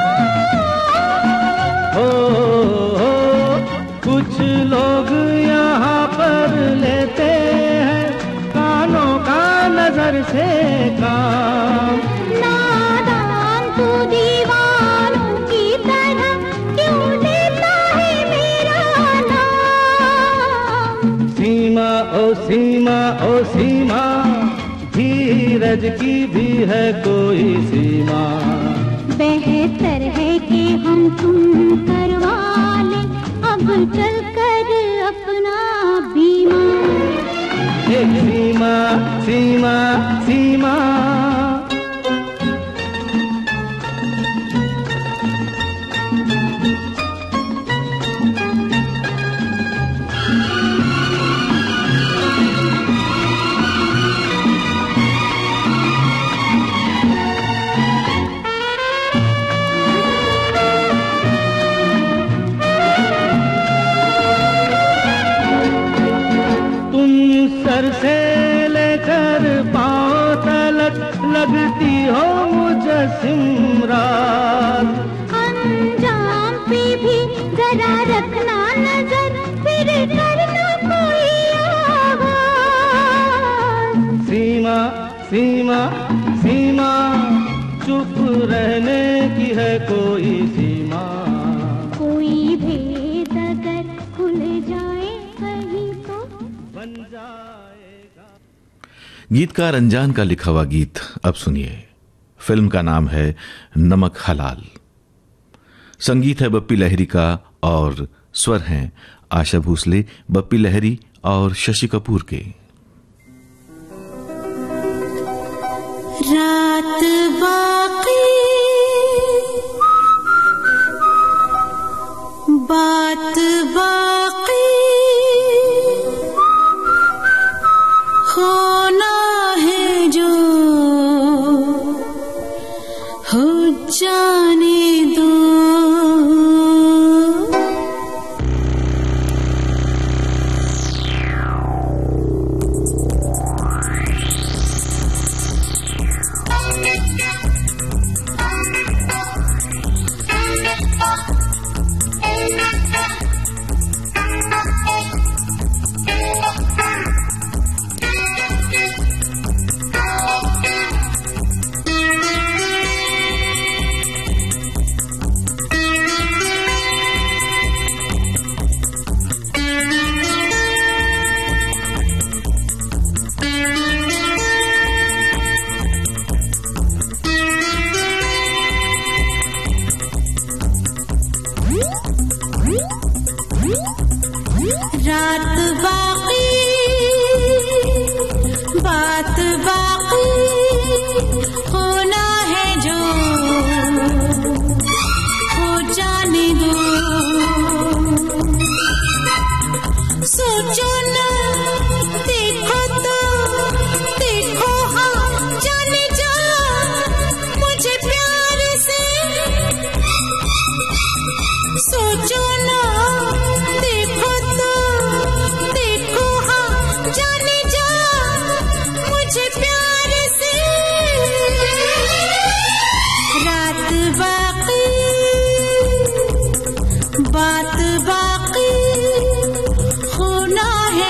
हो कुछ लोग यहाँ पर लेते हैं कानों का नजर से काम। नादान तू दीवानों की तरह क्यों लेता है मेरा नाम। सीमा ओ सीमा ओ सीमा, धीरज की भी है कोई सीमा। बेहतर है कि हम तुम करवा ले अब चल कर अपना बीमा। एक सीमा सीमा सीमा, सर से लेकर पांव तलक लगती हो मुजस्सिम रात। अंजाम पे भी जरा रखना नजर, फिर करना कोई आवाज। सीमा सीमा सीमा, चुप रहने की है कोई सीमा। कोई भेद अगर खुल जाए कहीं तो बन जाएगा। गीतकार अनजान का लिखा हुआ गीत अब सुनिए। फिल्म का नाम है नमक हलाल। संगीत है बप्पी लहरी का और स्वर हैं आशा भोसले, बप्पी लहरी और शशि कपूर के। रात बाकी बात बाकी होना है जो हो जाने दो। रात बाकी बात बाकी होना है जो हो जाने दो। सोचो ना देखो तो देखो हाँ जाने जा मुझे प्यार से। सोचो ना देखो तो देखो हाँ जाने जा मुझे प्यार से। रात बाकी बात बाकी होना है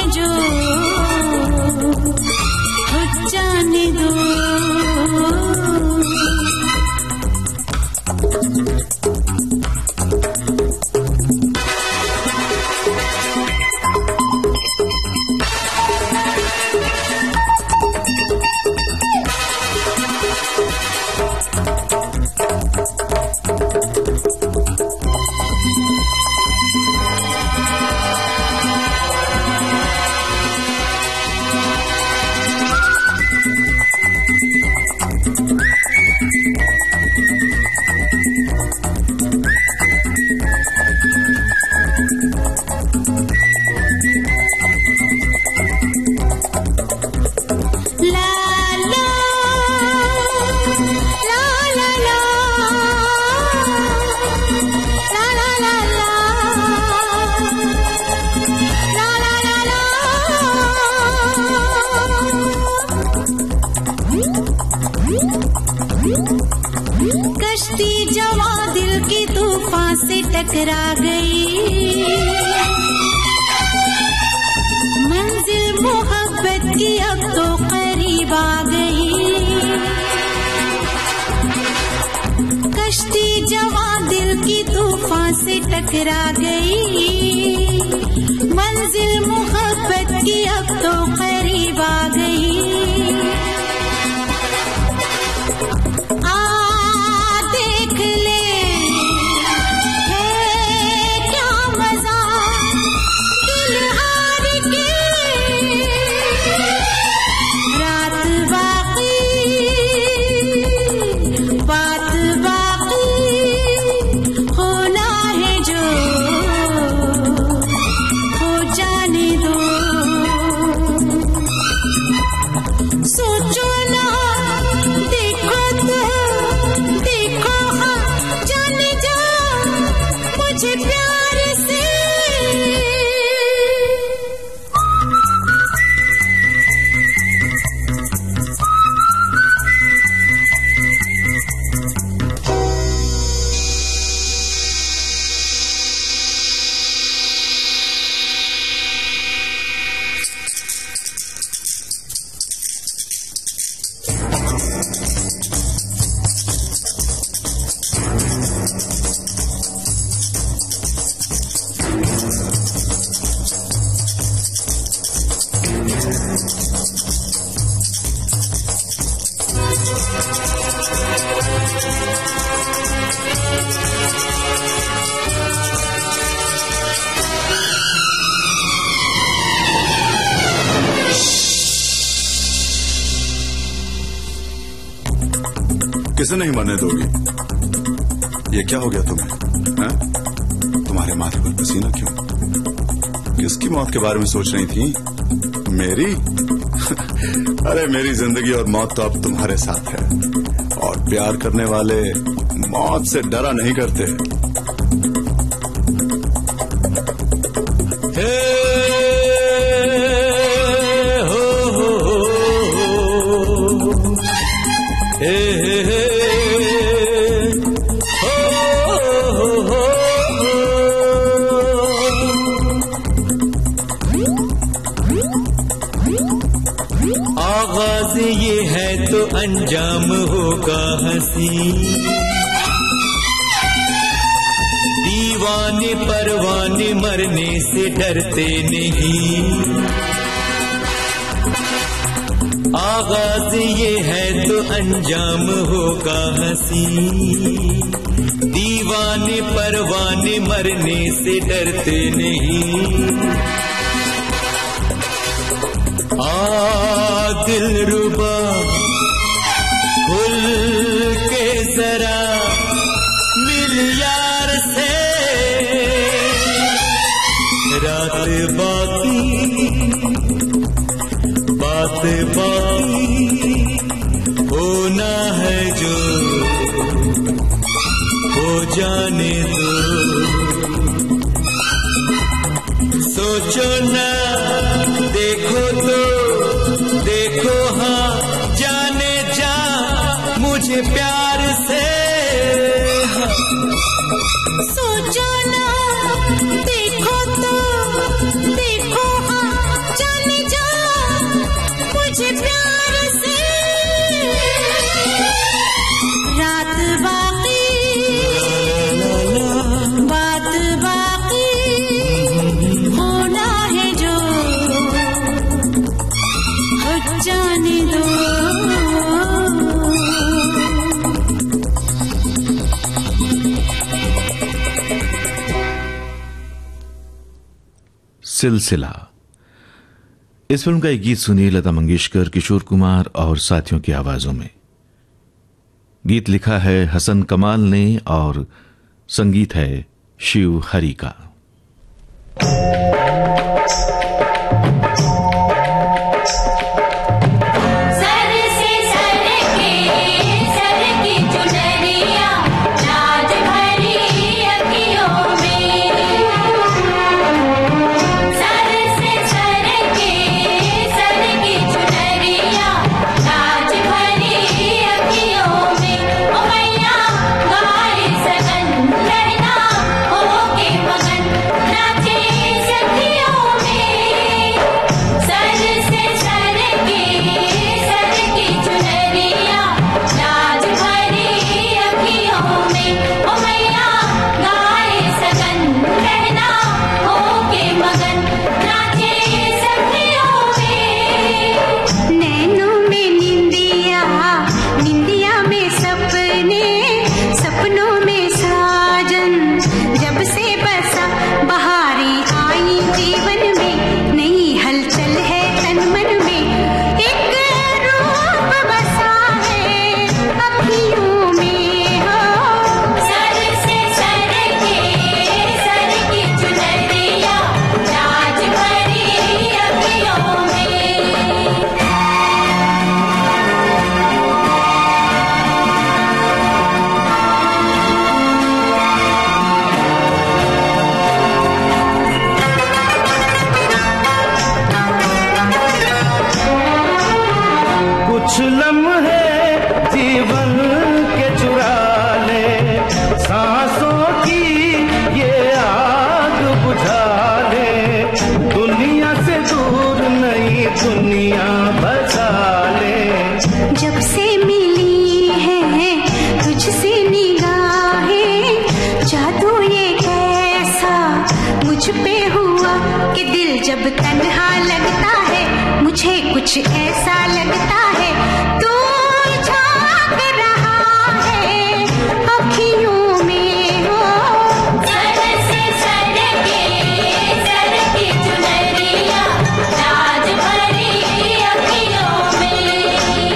कश्ती जवा दिल की तूफान से टकरा गई, मंजिल मोहब्बत की अब तो करीब आ गई। कश्ती जवा दिल की तूफान से टकरा गई, मंजिल मोहब्बत की अब तो करीब आ गई। किसे नहीं मरने दोगी? ये क्या हो गया तुम्हें? हैं? तुम्हारे माथे पर पसीना क्यों? किसकी मौत के बारे में सोच रही थी? मेरी? अरे मेरी जिंदगी और मौत तो अब तुम्हारे साथ है, और प्यार करने वाले मौत से डरा नहीं करते। आगाज ये है तो अंजाम होगा हंसी, दीवाने परवाने मरने से डरते नहीं। आगाज ये है तो अंजाम होगा हंसी, दीवाने परवाने मरने से डरते नहीं। दिलरुबा खुल के जरा मिल यार से, रात बात बाकी होना है जो हो जाने दो। सोचो ना देखो तो देखो हाँ जाने जा मुझे प्यार से। सोचो ना देखो तो देखो हाँ जाने जा मुझे प्यार से। रात बाकी बात बाकी होना है जो हो जाने दो। सिलसिला, इस फिल्म का एक गीत सुनिए लता मंगेशकर, किशोर कुमार और साथियों की आवाजों में। गीत लिखा है हसन कमाल ने और संगीत है शिव हरि का। सर लम्हे जीवन के चुरा ले, सांसों की ये आग बुझा ले, दुनिया से दूर नई दुनिया बसा ले। जब से मिली है तुझसे निगाहें, जादू ये कैसा मुझ पे हुआ कि दिल जब तन्हा लगता है, मुझे कुछ ऐसा लगता है तू झांक रहा है अखियों में हो। सर से सर की चुनरिया राज भरी अखियों में।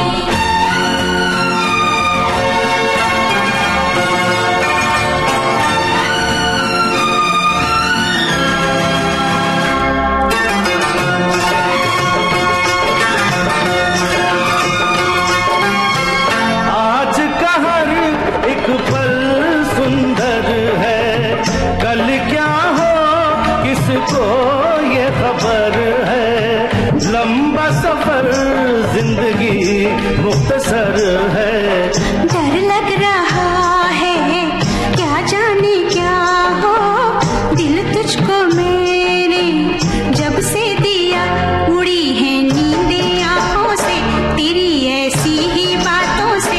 आज का हर एक पल सुंदर है, कल क्या हो किसको ये खबर है। लंबा सफर जिंदगी मुख्तसर है। डर लग रहा है क्या जाने क्या हो, दिल तुझको मेरे जब से दिया, उड़ी है नींदें आंखों से तेरी ऐसी ही बातों से,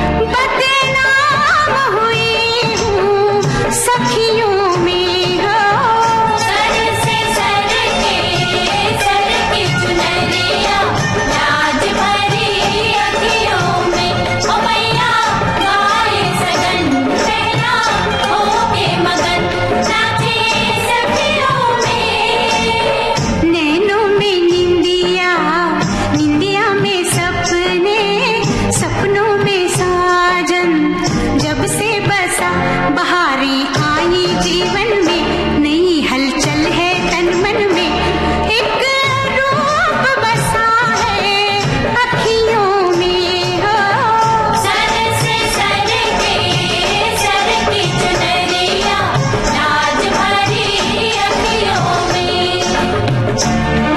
बदनाम हुई हूँ सखियों में हो। सर से सर की चुनरिया राज भरी अखियों में। ओ मैया गाए सगन रहना होके मगन, नाचे सखियों में। नैनों में निंदिया, निंदिया में सपने, सपनों में साजन जब से बसा, बहारें आई जीवन में, नई हलचल है तन मन में, एक रूप बसा है अखियों में हो। सर से सर की चुनरिया राज भरी अखियों में।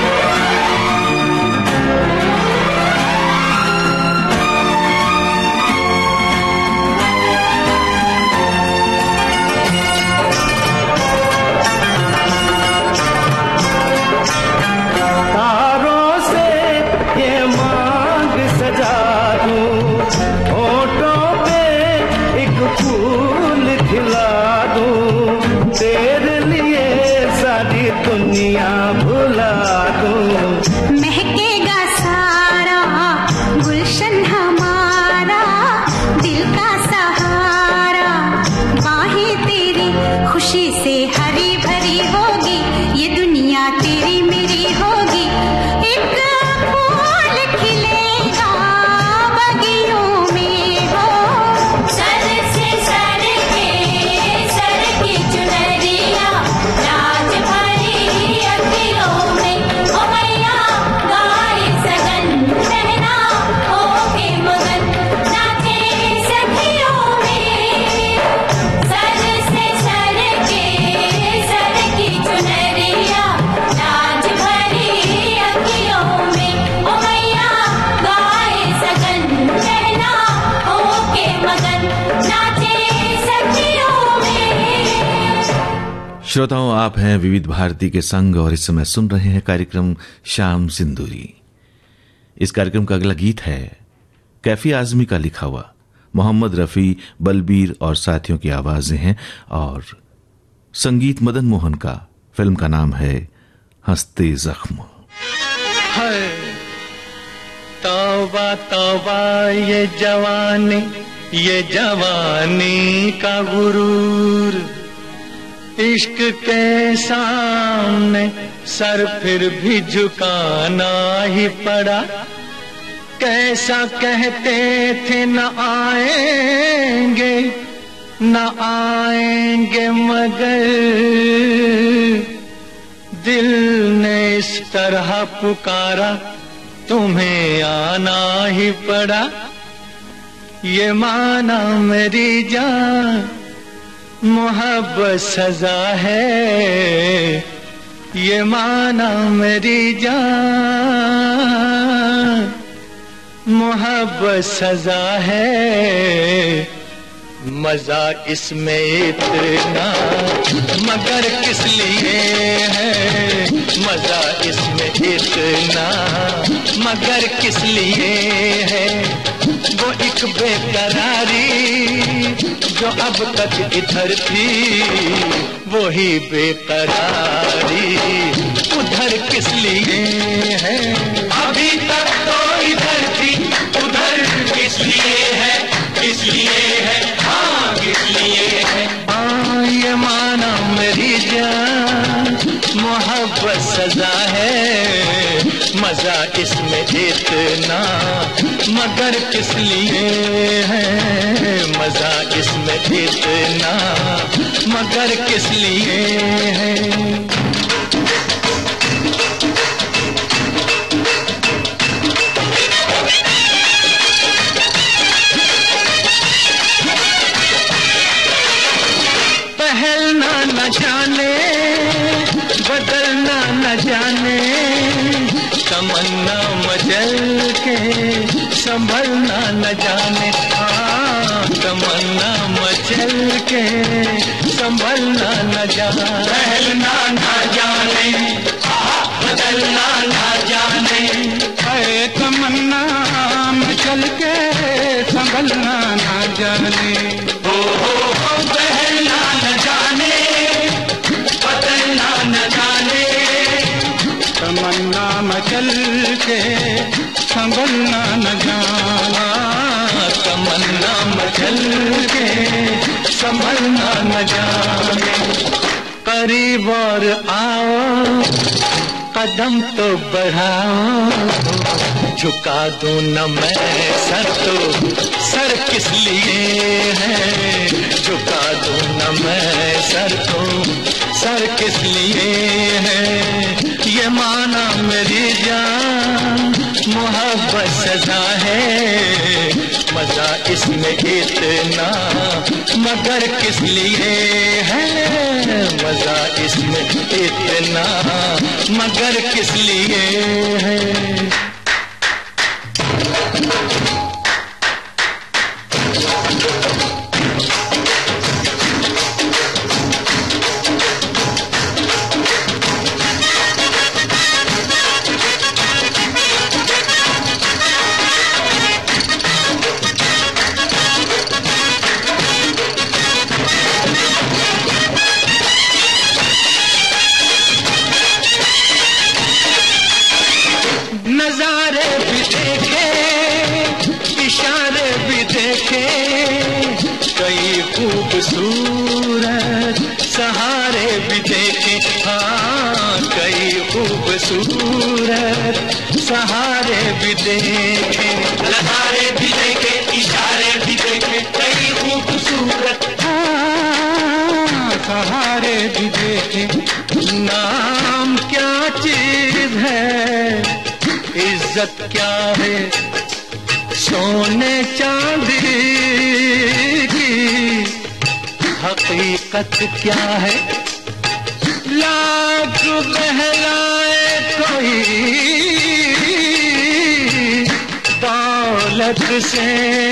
तारों से ये मांग सजा दूं, होठों पे एक फूल खिला दूं, तेरे लिए सारी दुनिया भुला दूं। महकेगा सारा गुलशन हमारा, दिल का सहारा, बाहें तेरी खुशी से हरी भरी होगी, ये दुनिया तेरी मेरी होगी, एक फूल खिलेगा बगियों में हो। सर से सर की चुनरिया राज भरी अखियों में। ओ मैया गाए सगन रहना होके मगन, नाचे सखियों में। सर से सर की चुनरिया राज भरी अखियों में। ओ मैया गाए सगन रहना होके मगन, नाचे सखियों में। श्रोताओं, आप हैं विविध भारती के संग और इस समय सुन रहे हैं कार्यक्रम शाम सिंदूरी। इस कार्यक्रम का अगला गीत है कैफी आजमी का लिखा हुआ, मोहम्मद रफी, बलबीर और साथियों की आवाजें हैं और संगीत मदन मोहन का। फिल्म का नाम है हंसते जख्म। है तौबा तौबा ये जवानी का गुरूर, इश्क के सामने सर फिर भी झुकाना ही पड़ा। कैसा कहते थे न आएंगे मगर दिल ने इस तरह पुकारा, तुम्हें आना ही पड़ा। ये माना मेरी जान मोहब्बत सजा है, ये माना मेरी जान मोहब्बत सजा है, मजा इसमें इतना मगर किस लिए है, मजा इसमें इतना मगर किस लिए है। वो एक बेकरारी जो अब तक इधर थी, वही बेकरारी उधर किस लिए है। अभी तक तो इधर थी, उधर किस लिए है, किस लिए है, हाँ किस लिए है। ये माना मेरी जान, मोहब्बत सजा है, मजा इसमें इतना मगर किस लिए है, मजा इसमें इतना मगर किस लिए है। पहलना न जाने, बदलना न जाने, तमन्ना मचल के संभलना न जाने, हाँ तमन्ना मचल के संभलना न जाने। पहलना न जाने, बदलना न जाने, है तमन्ना मचल के संभलना न जाने। बहलना न जाने, बदलना न जाने, तमन्ना मचल के संभलना न जाना, तमन्ना मचल के संभलना न जाने। करीब और आओ, कदम तो बढ़ाओ, झुका दूं न मैं सर तो सर किस लिए है, झुका दूं न मैं सर तो सर किस लिए है। ये माना मेरी जान, मोहब्बत सजा है, मजा इसमें इतना मगर किस लिए है, मजा इसमें इतना मगर किस लिए है। नजारे भी देखे, इशारे भी देखे, कई खूबसूरत सहारे भी देखे, हाँ कई खूबसूरत सहारे भी देखे। नजारे भी देखे, इशारे भी देखे, कई खूबसूरत सहारे भी देखे। नाम क्या चीज है, इज्जत क्या है, सोने चांदी की हकीकत क्या है। लाख बहलाए कोई दौलत से,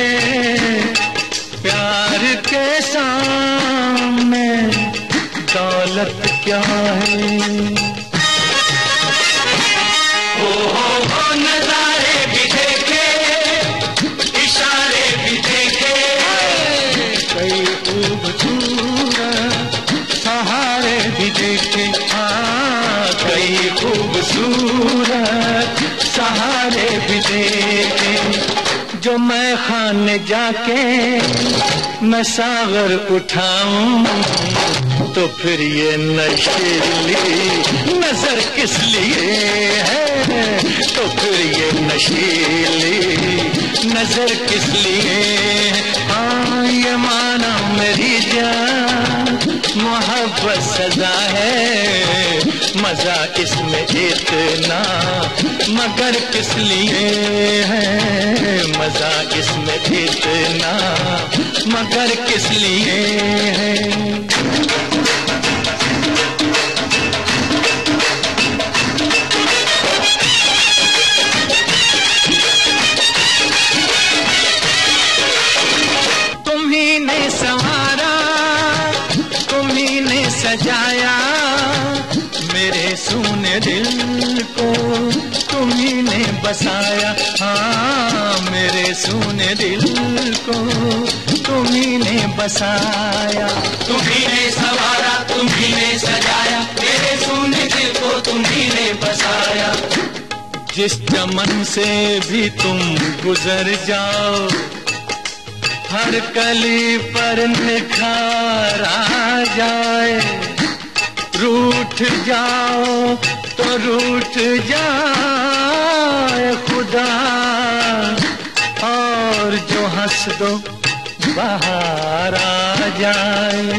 प्यार के सामने दौलत क्या है। नजारे भी देखे, इशारे भी देखे, कई खूबसूरत सहारे भी देखे, हाँ कई खूबसूरत सहारे भी देखे। जो मैं खाने जाके मैं सागर उठाऊं, तो फिर ये नशीली नजर किस लिए है, तो फिर ये नशीली नजर किस लिए। हाँ ये माना मेरी जान, मोहब्बत सजा है, मजा इसमें इतना मगर किस लिए है, मजा इसमें इतना मगर किस लिए है। सजाया, मेरे सूने दिल को तुम्ही ने बसाया। हाँ, मेरे सूने दिल को तुम्ही ने बसाया। तुम्ही ने सवारा, तुम्ही ने सजाया, मेरे सूने दिल को तुम्ही ने बसाया। जिस चमन से भी तुम गुजर जाओ, हर कली पर निखार आ जाए। रूठ जाओ तो रूठ जाए खुदा, और जो हंस दो बाहर आ जाए।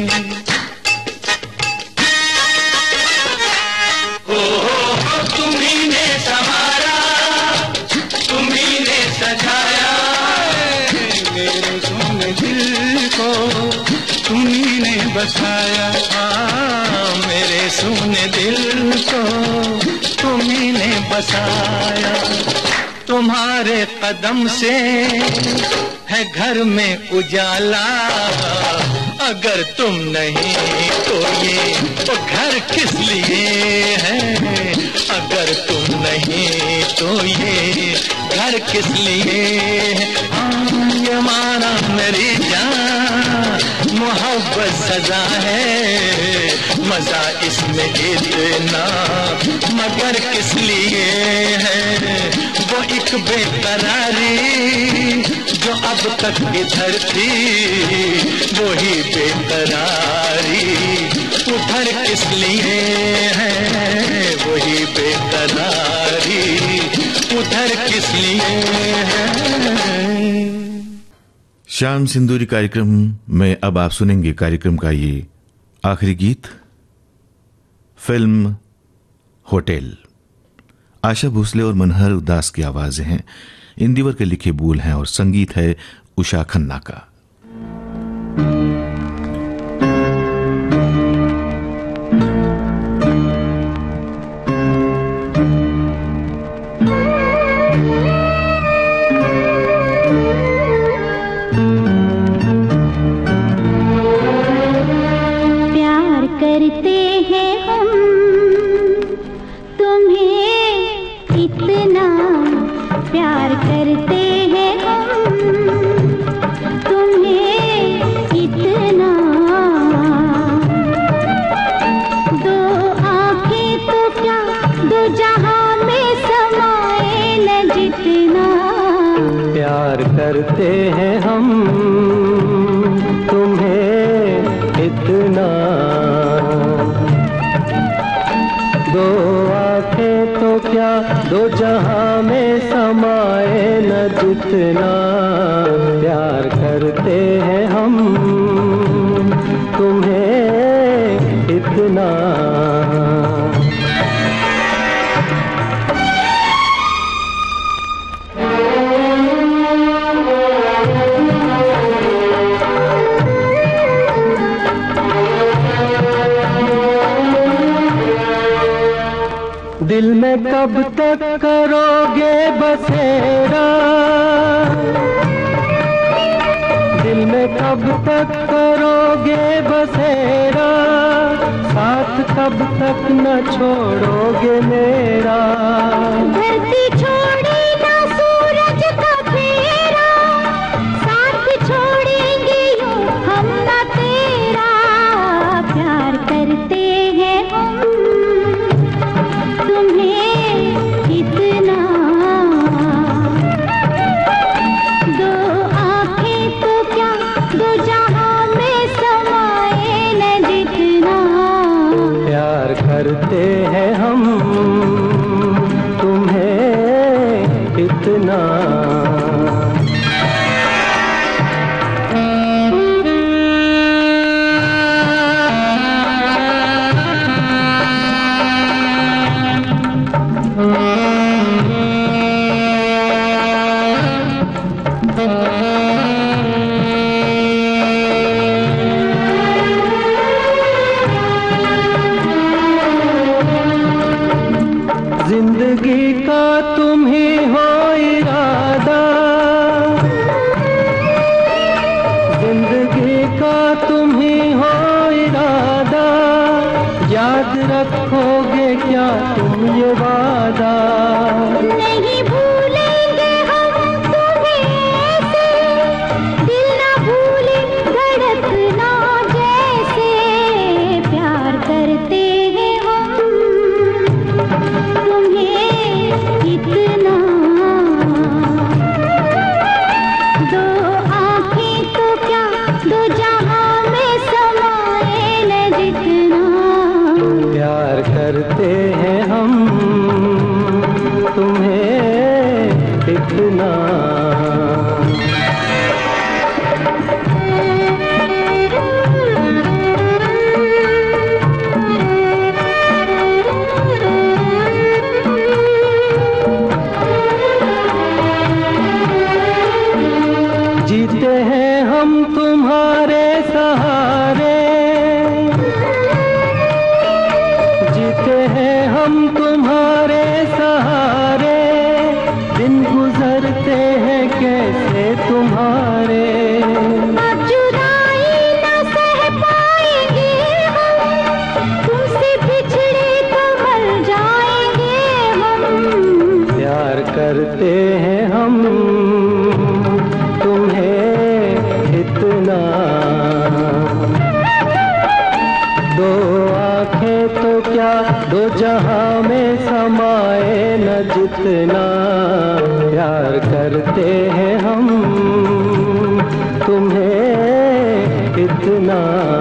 तुम्ही ने संवारा, तुम्ही ने सजाया, मेरे सोने दिल को तुम्ही ने बसाया। हाँ, मेरे सोने दिल को तुम्ही ने बसाया। तुम्हारे कदम से है घर में उजाला, अगर तुम नहीं तो ये तो घर किस लिए है। अगर तुम नहीं तो ये घर किस लिए है। हाँ, ये माना मेरी जान मोहब्बत सजा है, मजा इसमें इतना मगर किस लिए है। वो एक बेकरारी जो अब तक इधर थी, वही बेकरारी उधर किस लिए है। वही बेकरारी उधर किस लिए है। श्याम सिंदूरी कार्यक्रम में अब आप सुनेंगे कार्यक्रम का ये आखिरी गीत, फिल्म होटल। आशा भोसले और मनहर उदास की आवाजें हैं, इंदिवर के लिखे बोल हैं और संगीत है उषा खन्ना का। करते हैं हम तुम्हें इतना, दो आंखें तो क्या दो जहां में समाए न जितना। प्यार करते हैं हम तुम्हें इतना। दिल में कब तक करोगे बसेरा, दिल में कब तक करोगे बसेरा, साथ कब तक न छोड़ोगे मेरा। धरती छोड़ी ना सूरज का फेरा, साथ छोड़ेंगे यूं हम ना तेरा। प्यार करते हैं हम तुम्हें इतना, दो आंखें तो क्या दो जहां में समाए न जितना। प्यार करते हैं हम तुम्हें जीते हैं हम तुम्हारे सहारे, जीते हैं हम तुम्हारे सहारे, दिन गुजरते हैं कैसे तुम्हारे। अब जुदाई न सह पाएंगे हम, तुमसे बिछड़े तो मर जाएंगे हम। प्यार करते हैं हम तुम्हें इतना, दो आंखें तो क्या दो जहां में समाए न जितना। प्यार करते हैं हम तुम्हें इतना।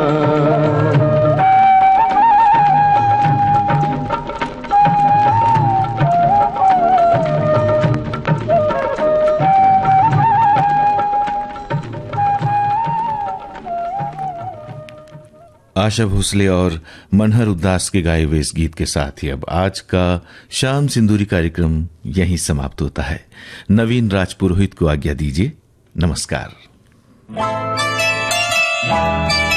आशा भोसले और मनहर उदास के गाए हुए इस गीत के साथ ही अब आज का शाम सिंदूरी कार्यक्रम यहीं समाप्त होता है। नवीन राजपुरोहित को आज्ञा दीजिए। नमस्कार।